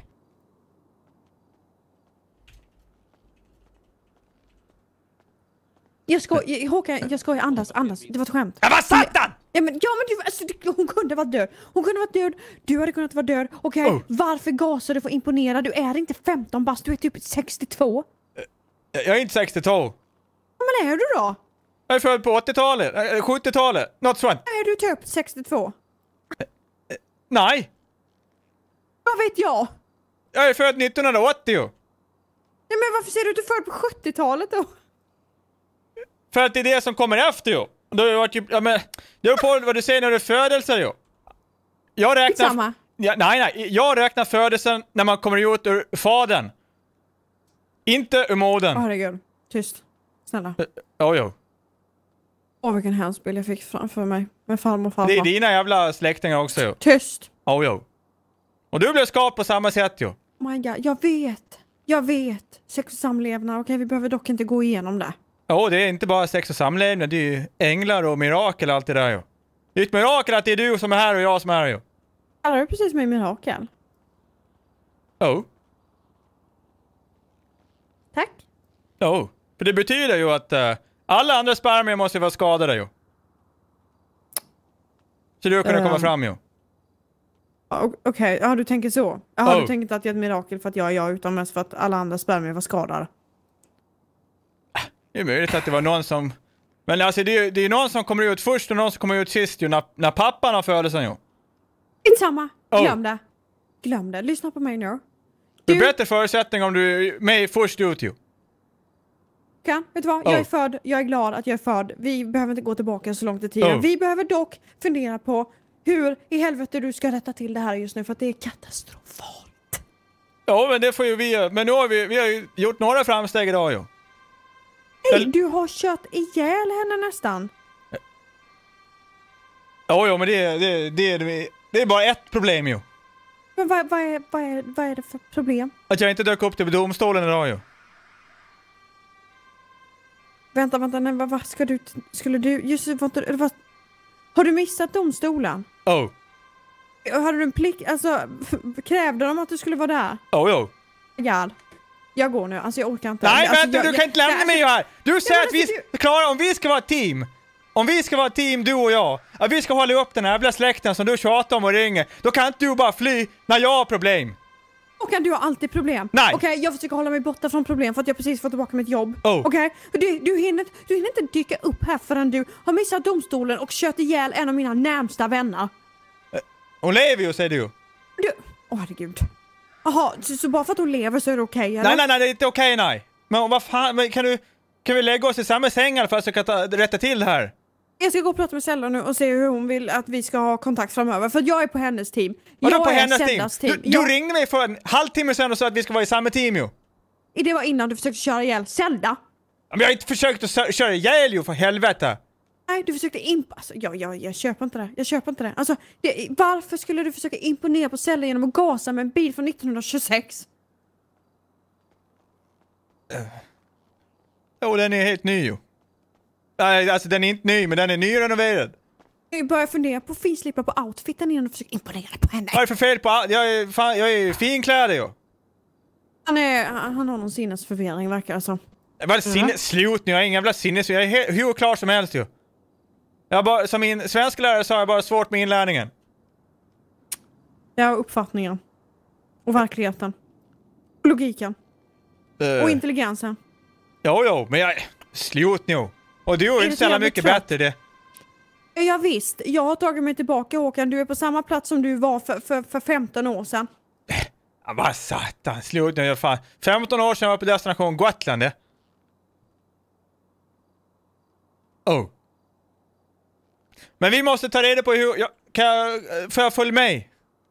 Håkan, jag ska andas. Det var ett skämt. Ja, vad satan! Ja men hon kunde vara död. Du hade kunnat vara död. Okej, varför gasar du för att imponera? Du är inte 15 bast, du är typ 62. Jag är inte 62. Men är du då? Jag är född på 80-talet, 70-talet, något sånt. Är du typ 62? Nej. Vad vet jag? Jag är född 1980 ju. Ja, men varför ser du inte född på 70-talet då? För att det är det som kommer efter ju. Då har jag varit ju, ja men, det är på vad du säger när du är födelser ju. Jag räknar... Samma. Ja, nej, jag räknar födelsen när man kommer ut ur fadern. Inte ur modern. Herregud, tyst. Snälla. Jo. Åh, vilken hemsk bild jag fick framför mig. Med farmor och farfar. Det är dina jävla släktingar också ju. Tyst. Jo. Och du blev skapt på samma sätt ju. Oh my God, jag vet. Sex och samlevnad, okej, vi behöver dock inte gå igenom det. Jo, det är inte bara sex och samlevnad, det är ju änglar och mirakel och allt det där ju. Det är ett mirakel att det är du som är här och jag som är här ju. Kallar du precis med mirakel? Jo. Tack. Jo, för det betyder ju att alla andra spermier måste vara skadade ju. Så du kan komma fram ju. Okej, ja du tänker så. Jaha, du tänker inte att jag är ett mirakel för att jag är jag, utan mest för att alla andra spermier var skadade. Det är möjligt att det var någon som... Men alltså det är någon som kommer ut först och någon som kommer ut sist ju, när pappan har födelsen ju. Inte samma. Glöm det. Lyssna på mig nu. Det är bättre förutsättning om du är med först ut ju. Vet du vad? Jag är född. Jag är glad att jag är född. Vi behöver inte gå tillbaka så långt i tiden. Vi behöver dock fundera på hur i helvete du ska rätta till det här just nu, för att det är katastrofalt. Ja, men det får ju vi. Men nu har vi har ju gjort några framsteg idag ju. Nej, du har kört ihjäl henne nästan. Ja, men det är bara ett problem ju. Men vad är det för problem? Att jag inte dök upp till domstolen idag ju. Vänta, nej, vad skulle du just vad har du missat domstolen? Hade du en plikt, alltså krävde de att du skulle vara där? God. Jag går nu, alltså jag orkar inte. Nej, alltså, vänta, du kan inte lämna mig här. Du säger att vi klarar, om vi ska vara ett team. Om vi ska vara ett team, du och jag. Att vi ska hålla upp den här jävla släkten som du tjatar om och ringer. Då kan inte du bara fly när jag har problem. Okej, du har alltid problem. Nej. Okej, jag försöker hålla mig borta från problem för att jag precis fått tillbaka mitt jobb. Okej, du hinner inte dyka upp här förrän du har missat domstolen och kört ihjäl en av mina närmsta vänner. Hon lever ju, säger du. Herregud. Jaha, så bara för att hon lever så är det okej, Nej, eller? det är inte okej, nej. Men vad fan, kan vi lägga oss i samma sängar för att jag kan rätta till det här? Jag ska gå och prata med Sella nu och se hur hon vill att vi ska ha kontakt framöver. För jag är på hennes team. Jag är på hennes team? Du ringde mig för en halvtimme sedan och sa att vi ska vara i samma team ju. Det var innan du försökte köra ihjäl Zelda. Men jag har inte försökt att köra ihjäl ju, för helvete. Nej, du försökte alltså, jag köper inte det. Jag köper inte det. Alltså, varför skulle du försöka imponera på Zelda genom att gasa med en bil från 1926? Den är helt ny ju. Nej, alltså den är inte ny, men den är nyrenoverad. Jag börjar fundera på finslippa på outfiten innan du försöker imponera på henne. Vad är det för fel på... Jag är finkläder ju. Han har någon sinnesförvirring verkar alltså. Slut nu, jag är ingen jävla sinnes. Jag är hur klar som helst ju. Som min svenska lärare sa, jag bara svårt med inlärningen. Jag har uppfattningen. Och verkligheten. Och logiken. Och intelligensen. Jo, men slut nu. Och du är inte så mycket bättre det. Ja visst, jag har tagit mig tillbaka Håkan. Du är på samma plats som du var för 15 år sedan. Ja, vad satan, slut nu. 15 år sedan var jag på destination Gotland. Men vi måste ta reda på hur... Får jag följa med?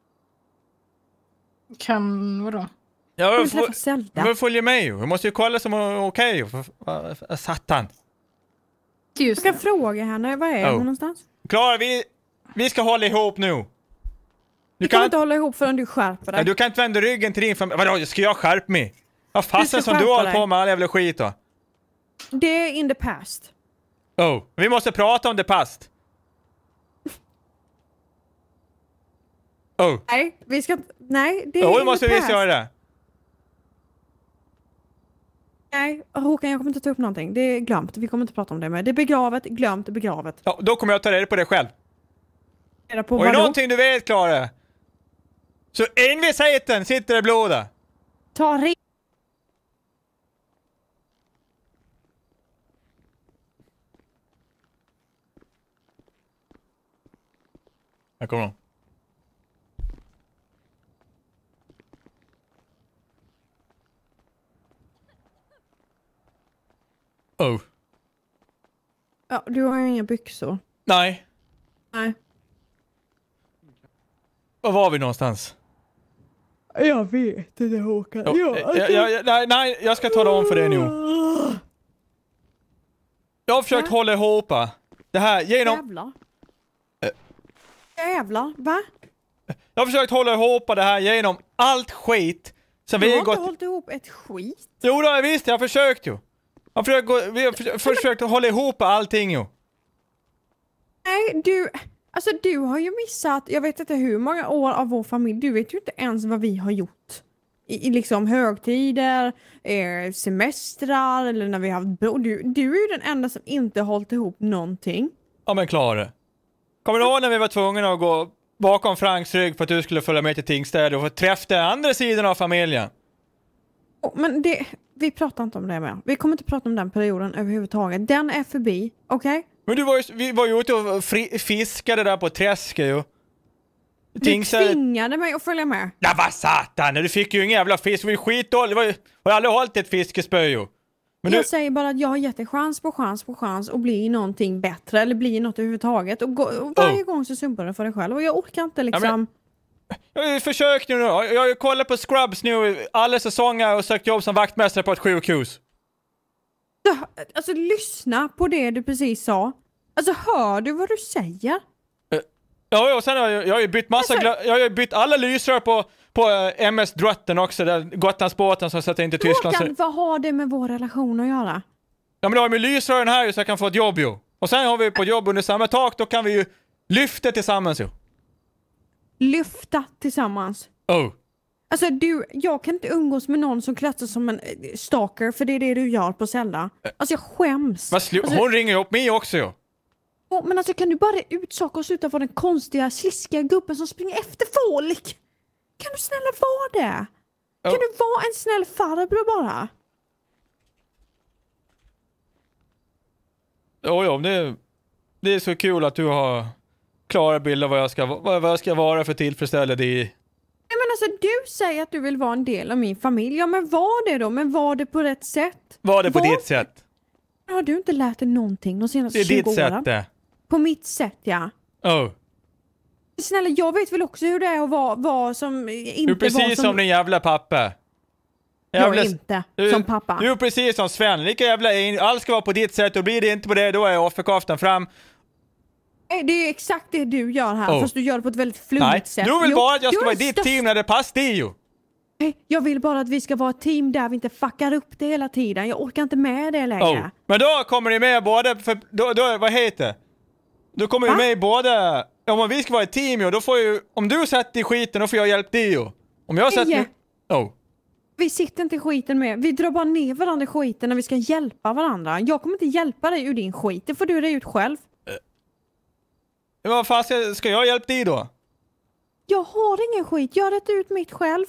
Vadå? Jag följer med ju. Vi måste ju kolla som okej. Satan. Jag ska fråga henne, var är hon någonstans? Klara, vi ska hålla ihop nu. Du kan inte hålla ihop förrän du skärper dig. Du kan inte vända ryggen till din familj. Vadå, ska jag skärpa mig? Vad fasen som du håller på med all jävla skit då? Det är in the past. Vi måste prata om the past. Nej, vi ska inte... Nej, det är vi måste visst göra det. Nej, Håkan, jag kommer inte ta upp någonting. Det är glömt, vi kommer inte prata om det med. Det är begravet, glömt, begravet. Ja, då kommer jag ta reda på det själv. Och är någonting du vet, Klara? Så envisheten sitter i blodet. Här kommer de. Ja, du har ju inga byxor. Nej. Var var vi någonstans? Jag vet inte, Håkan. Nej, jag ska tala om för dig nu. Jag har försökt hålla ihop det här genom... Jävlar, va? Jag har försökt hålla ihop det här genom allt skit som vi har gått... Du har inte hållit ihop ett skit? Jo, det har jag visst. Jag har försökt ju. Vi har försökt hålla ihop allting ju. Nej, du har ju missat, jag vet inte hur många år av vår familj. Du vet ju inte ens vad vi har gjort. I liksom högtider, semestrar eller när vi har haft du är ju den enda som inte hållit ihop någonting. Ja, men Klara. Kommer du ihåg när vi var tvungna att gå bakom Franks rygg för att du skulle följa med till Tingstäde och få träffa andra sidan av familjen? Men vi pratar inte om det mer. Vi kommer inte prata om den perioden överhuvudtaget. Den är förbi, okej? Men vi var ju ute och fiskade där på träsket ju. Du tvingade mig att följa med. Ja, vad satan! Du fick ju ingen jävla fisk. Det var ju skitdåligt. Jag har aldrig hållit ett fiskespö ju. Men jag säger bara att jag har gett en chans på chans och bli någonting bättre. Eller bli något överhuvudtaget. Och varje gång så sumpar du för dig själv. Och jag orkar inte liksom... Jag har försökt nu. Jag har kollat på Scrubs nu alla säsonger och sökt jobb som vaktmästare på ett sjukhus. Alltså lyssna på det du precis sa. Alltså hör du vad du säger? Ja, och sen har jag ju bytt jag har ju bytt alla lysrör på MS Drotten också, där Gotlandsbåten som sätter in till Tyskland. Håkan, vad har det med vår relation att göra? Ja, men då har vi lysrören här så jag kan få ett jobb ju. Och sen har vi på jobb under samma tak, då kan vi ju lyfta tillsammans ju. Lyfta tillsammans? Alltså jag kan inte umgås med någon som klättrar som en stalker, för det är det du gör på Zelda. Alltså jag skäms. Hon ringer upp mig också ju. Men alltså kan du bara utsaka och sluta vara den konstiga, sliskiga gubben som springer efter folk? Kan du snälla vara det? Kan du vara en snäll farbror bara? Jo, det är så kul att du har klara bilder vad jag ska vara för tillfredsställande i. Nej, men alltså du säger att du vill vara en del av min familj. Ja, men var det då? Men var det på rätt sätt? Var det på ditt sätt? Har du inte lärt dig någonting de senaste 20 åren? Det är ditt sätt det. På mitt sätt, ja. Snälla, jag vet väl också hur det är att vara som inte du är precis som din jävla pappa. Jag är inte som pappa. Du är precis som Sven. Lika jävla allt ska vara på ditt sätt och blir det inte på det, då är offerkoftan fram. Det är exakt det du gör här, fast du gör det på ett väldigt flummigt sätt. Du vill bara att jag ska vara i ditt team när det passar dig ju. Jag vill bara att vi ska vara ett team där vi inte fuckar upp det hela tiden. Jag orkar inte med det längre. Men då kommer ni med båda, för då vad heter det? Då kommer vi med båda. Om vi ska vara ett team ju, då får ju, om du sätter i skiten, då får jag hjälpa dig ju. Om jag sätter... Vi sitter inte i skiten med. Vi drar bara ner varandra i skiten när vi ska hjälpa varandra. Jag kommer inte hjälpa dig ur din skit. Det får du dig ut själv. Vad fan ska jag hjälpa dig då? Jag har ingen skit. Jag har rätt ut mitt själv.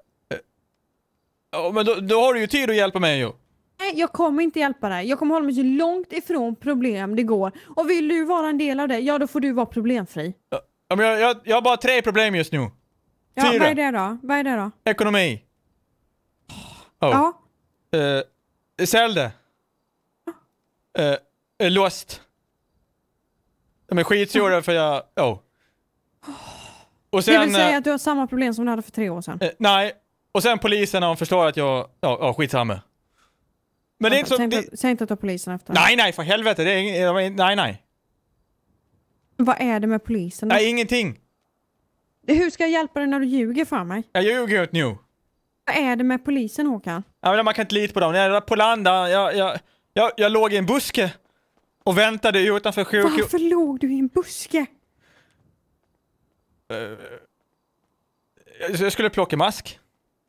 Ja, men då har du ju tid att hjälpa mig ju. Nej, jag kommer inte hjälpa dig. Jag kommer hålla mig så långt ifrån problem det går. Och vill du vara en del av det, ja då får du vara problemfri. Ja, men jag har bara 3 problem just nu. 4. Ja, vad är det då? Ekonomi. Ja. Zelda. Lost. De är skitsura för jag... Och sen, det vill säga att du har samma problem som du hade för 3 år sedan. Nej. Och sen polisen när de förstår att jag... skitsamma. Men det är inte så... Säg inte att du har polisen efter. Nej, för helvete. Det är nej. Vad är det med polisen då? Nej, ingenting. Hur ska jag hjälpa dig när du ljuger för mig? Jag ljuger inte nu. Vad är det med polisen, Håkan? Ja, men man kan inte lita på dem. Jag är på landa. Jag låg i en buske och väntade utanför sjukhuset. Varför låg du i en buske? Jag skulle plocka mask.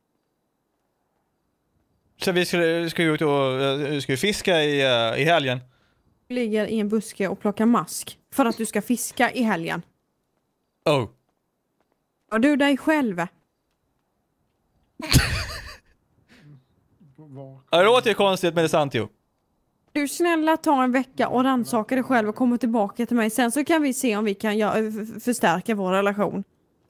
Så vi skulle ut och skulle fiska i helgen. Du ligger i en buske och plockar mask för att du ska fiska i helgen. Och du dig själv. Det låter ju konstigt, men det är sant ju. Du snälla ta en vecka och rannsaka dig själv och komma tillbaka till mig. Sen så kan vi se om vi kan förstärka vår relation.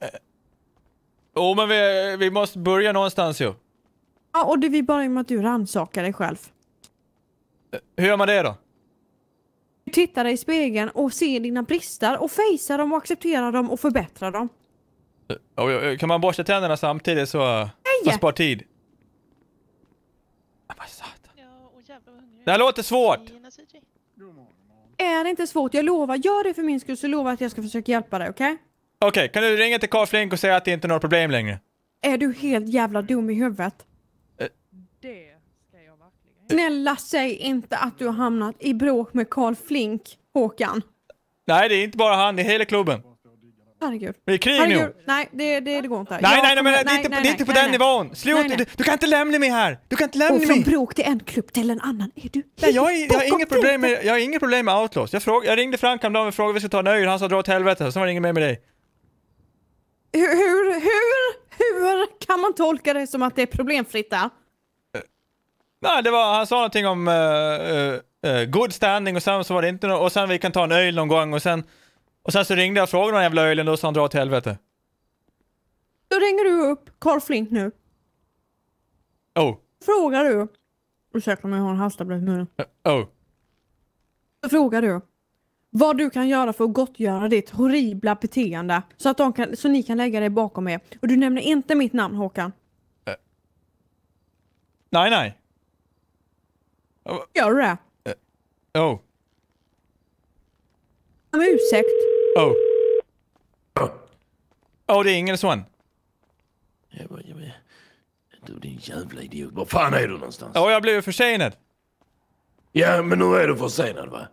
Men vi måste börja någonstans ju. Ja, och vi börjar med att du rannsakar dig själv. Hur gör man det då? Du tittar dig i spegeln och ser dina brister och fejsar dem och accepterar dem och förbättrar dem. Kan man borsta tänderna samtidigt så man spar tid? Vad satan. Det här låter svårt. Är det inte svårt? Jag lovar. Gör det för min skull så lovar att jag ska försöka hjälpa dig, okej? Okej, kan du ringa till Carl Flink och säga att det inte är några problem längre? Är du helt jävla dum i huvudet? Det ska jag verkligen. Snälla, säg inte att du har hamnat i bråk med Carl Flink, Håkan. Nej, det är inte bara han, det är hela klubben. Herregud. Det är krig nu. Nej, det går inte. Nej, men det är inte på den nivån. Sluta, du kan inte lämna mig här. Du kan inte lämna mig. Och från bråk till en klubb till en annan är du. Nej, jag har inget problem med Outlaws. Jag ringde Frank om dagen och frågade om vi skulle ta en öl. Han sa dra åt helvete, så var det ingen med dig. Hur kan man tolka det som att det är problemfritt där? Nej, han sa någonting om good standing och sen så var det inte och sen vi kan ta en öl någon gång och sen så ringde jag och frågade om jävla ölen och så han drar åt helvete. Då ringer du upp Carl Flink nu. Frågar du. Ursäkta om jag har en halstablett nu. Då frågar du vad du kan göra för att gottgöra ditt horribla beteende så att så ni kan lägga det bakom er. Och du nämner inte mitt namn, Håkan. Nej. Gör du det? Om ursäkt. Det är Ingelsson. Du din jävla idiot. Var fan är du någonstans? Jag blev försenad. Ja, men nu är du försenad, va?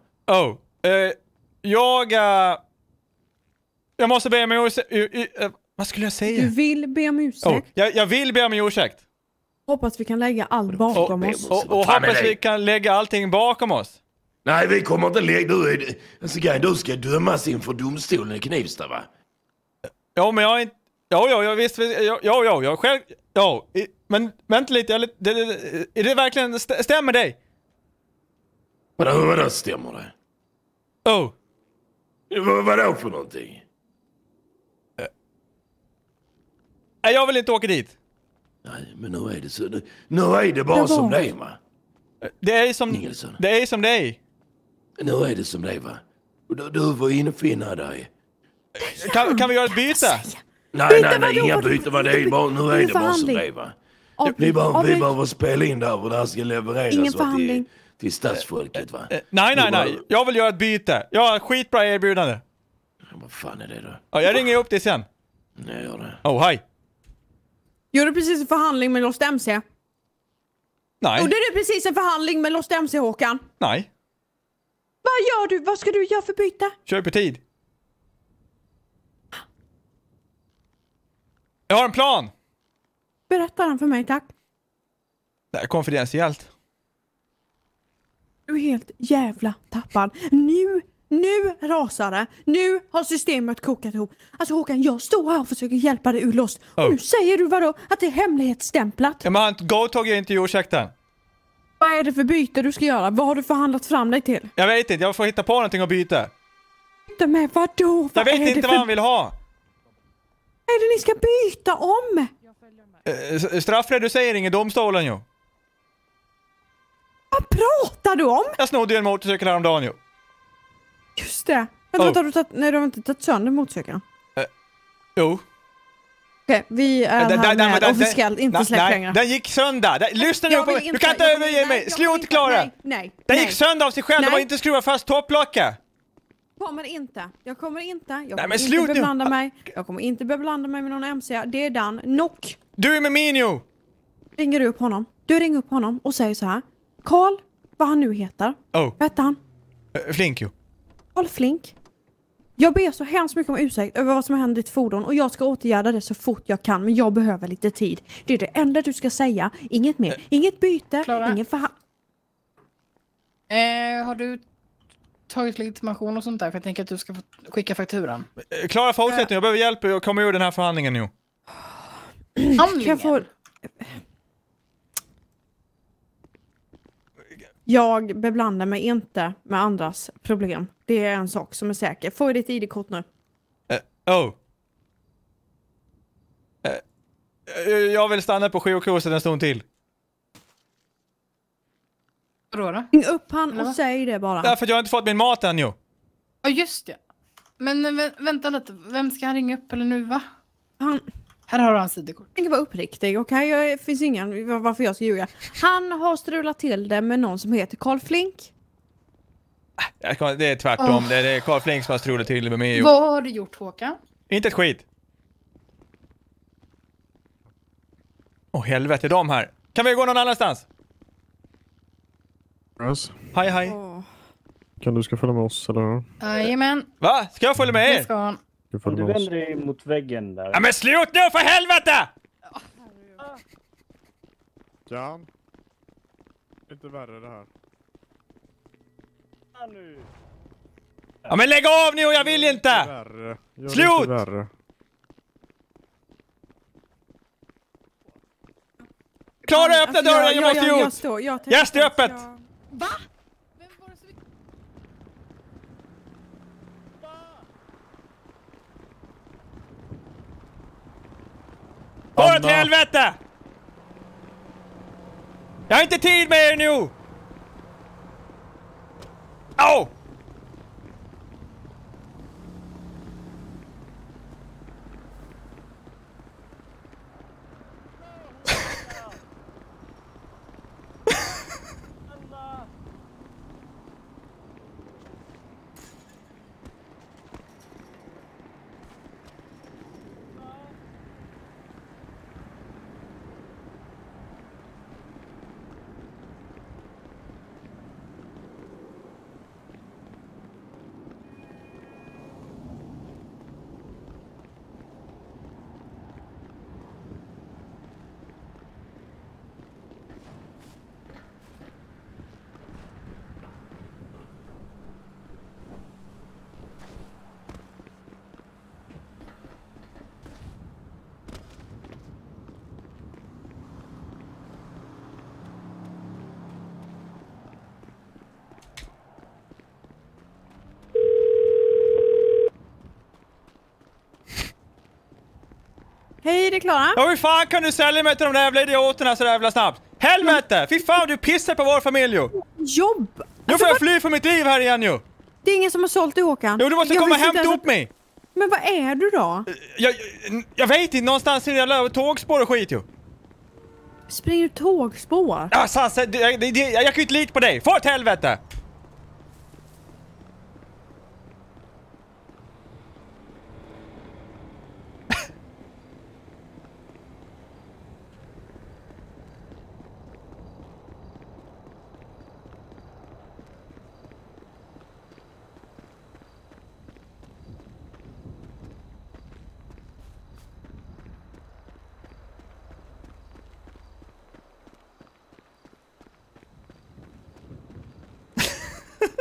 Jag måste be om ursäkt. Vad skulle jag säga? Du vill be om ursäkt? Jag vill be om ursäkt. Hoppas vi kan lägga allt bakom oss. Och hoppas vi kan lägga allting bakom oss. Nej, vi kommer inte lägga... Du ska dömas inför domstolen i Knivsta, va? Ja, men jag är inte... jag visst... Jag själv... Men vänta lite, är det verkligen... Stämmer dig? Vadå stämmer det? Vadå för någonting? Jag vill inte åka dit. Nej, men nu är det så. Nu är det bara som det är, va? Det är som det är. Nu är det som det är, va? Du får infinna dig. Kan vi göra ett byte? Nej, inga byte, va? Det är bara, nu är det bara som det är, va? Vi behöver spela in där och det här ska levereras till stadsfolket, va? Nej. Jag vill göra ett byte. Jag har skitbra erbjudande. Vad fan är det då? Jag ringer upp dig sen. Nej, gör det. Hej. Gör du precis en förhandling med Lost MC? Nej. Gjorde du precis en förhandling med Lost MC, Håkan? Nej. Vad gör du? Vad ska du göra för byte? Köper tid. Jag har en plan. Berätta den för mig, tack. Det är konfidentiellt. Du är helt jävla tappad. Nu rasar det. Nu har systemet kokat ihop. Alltså Håkan, jag står här och försöker hjälpa dig ur loss. Och nu säger du vadå? Att det är hemlighetsstämplat. Ja, men han godtog inte ursäkten. Vad är det för byte du ska göra? Vad har du förhandlat fram dig till? Jag vet inte, jag får hitta på någonting att byta. Byta med vadå? Jag vet inte vad han vill ha. Vad är det ni ska byta om? Straffreducering i domstolen ju. Vad pratar du om? Jag snodde ju en motorcykel häromdagen ju. Just det. Men har du tagit... Nej, du har inte tagit sönder motorcykeln. Jo. Okej, vi är här med officiellt inte släppt längre. Den gick sönder. Lyssna nu på mig. Du kan inte överge mig. Slut, Klara. Nej. Den gick sönder av sig själv. Det var inte skruva fast topplocket. Jag kommer inte beblanda mig med någon MC. Det är Dan. Knock. Du är med min ju. Ringer du upp honom? Du ringer upp honom och säger så här. Karl, vad han nu heter. Vad heter han? Flink ju. Karl Flink. Jag ber så hemskt mycket om ursäkt över vad som händer i ditt fordon och jag ska åtgärda det så fort jag kan, men jag behöver lite tid. Det är det enda du ska säga. Inget mer. Inget byte. Klara. Ingen Har du tagit legitimation och sånt där? För jag tänker att du ska få skicka fakturan. Klara, fortsätt nu. Jag behöver hjälp att komma ur den här förhandlingen nu. Jag beblandar mig inte med andras problem. Det är en sak som är säker. Får ditt ID-kort nu. Jag vill stanna på sjukhuset en stund till. Vadå då? Ring upp han och säg det bara. Därför att jag har inte fått min mat än ju. Ja, just det. Men vänta lite. Vem ska han ringa upp eller nu, va? Här har du hans ID-kort. Jag tänker vara uppriktig, okej? Det finns ingen varför jag ska ljuga. Han har strulat till det med någon som heter Karl Flink. Det är tvärtom. Det är Karl Flink som har strulat till med mig. Vad har du gjort, Håkan? Inte ett skit. Helvete, de här. Kan vi gå någon annanstans? Yes. Hej. Kan du ska följa med oss, eller? Jajamän. Va? Ska jag följa med er? Det ska han. Du vänder dig mot väggen där. Ja, men slut nu för helvete! Jan. Inte värre det här. Ja, men lägg av nu, jag vill inte! Slut! Klara, öppna dörren, jag måste ut! Gäst är öppet! Va? Vem var det som... Gå åt helvete! Jag har inte tid med er nu! Au! Hej, det är Klara. Ja, hur fan kan du sälja mig till de där jävla idioterna så jävla snabbt? Helvete! Fy fan, du pissar på vår familj ju! Jobb! Nu får jag fly för mitt liv här igen ju! Det är ingen som har sålt dig, Håkan. Jo, du måste komma och hämta upp mig! Men vad är du då? Jag vet inte, någonstans i det jävla tågspår och skit ju. Springer du tågspår? Ja, Sansa, jag kan ju inte lita på dig. Få ett helvete!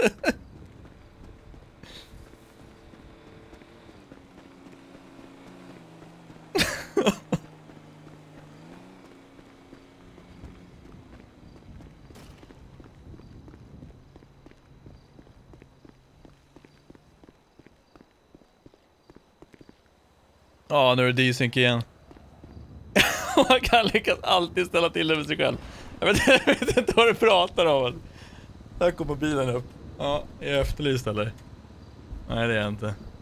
Ja, nu är det desync igen. Man kan lyckas alltid ställa till det med sig själv. Jag vet inte vad du pratar om. Där kommer bilen upp. Ja, är jag efterlyst eller? Nej, det är jag inte.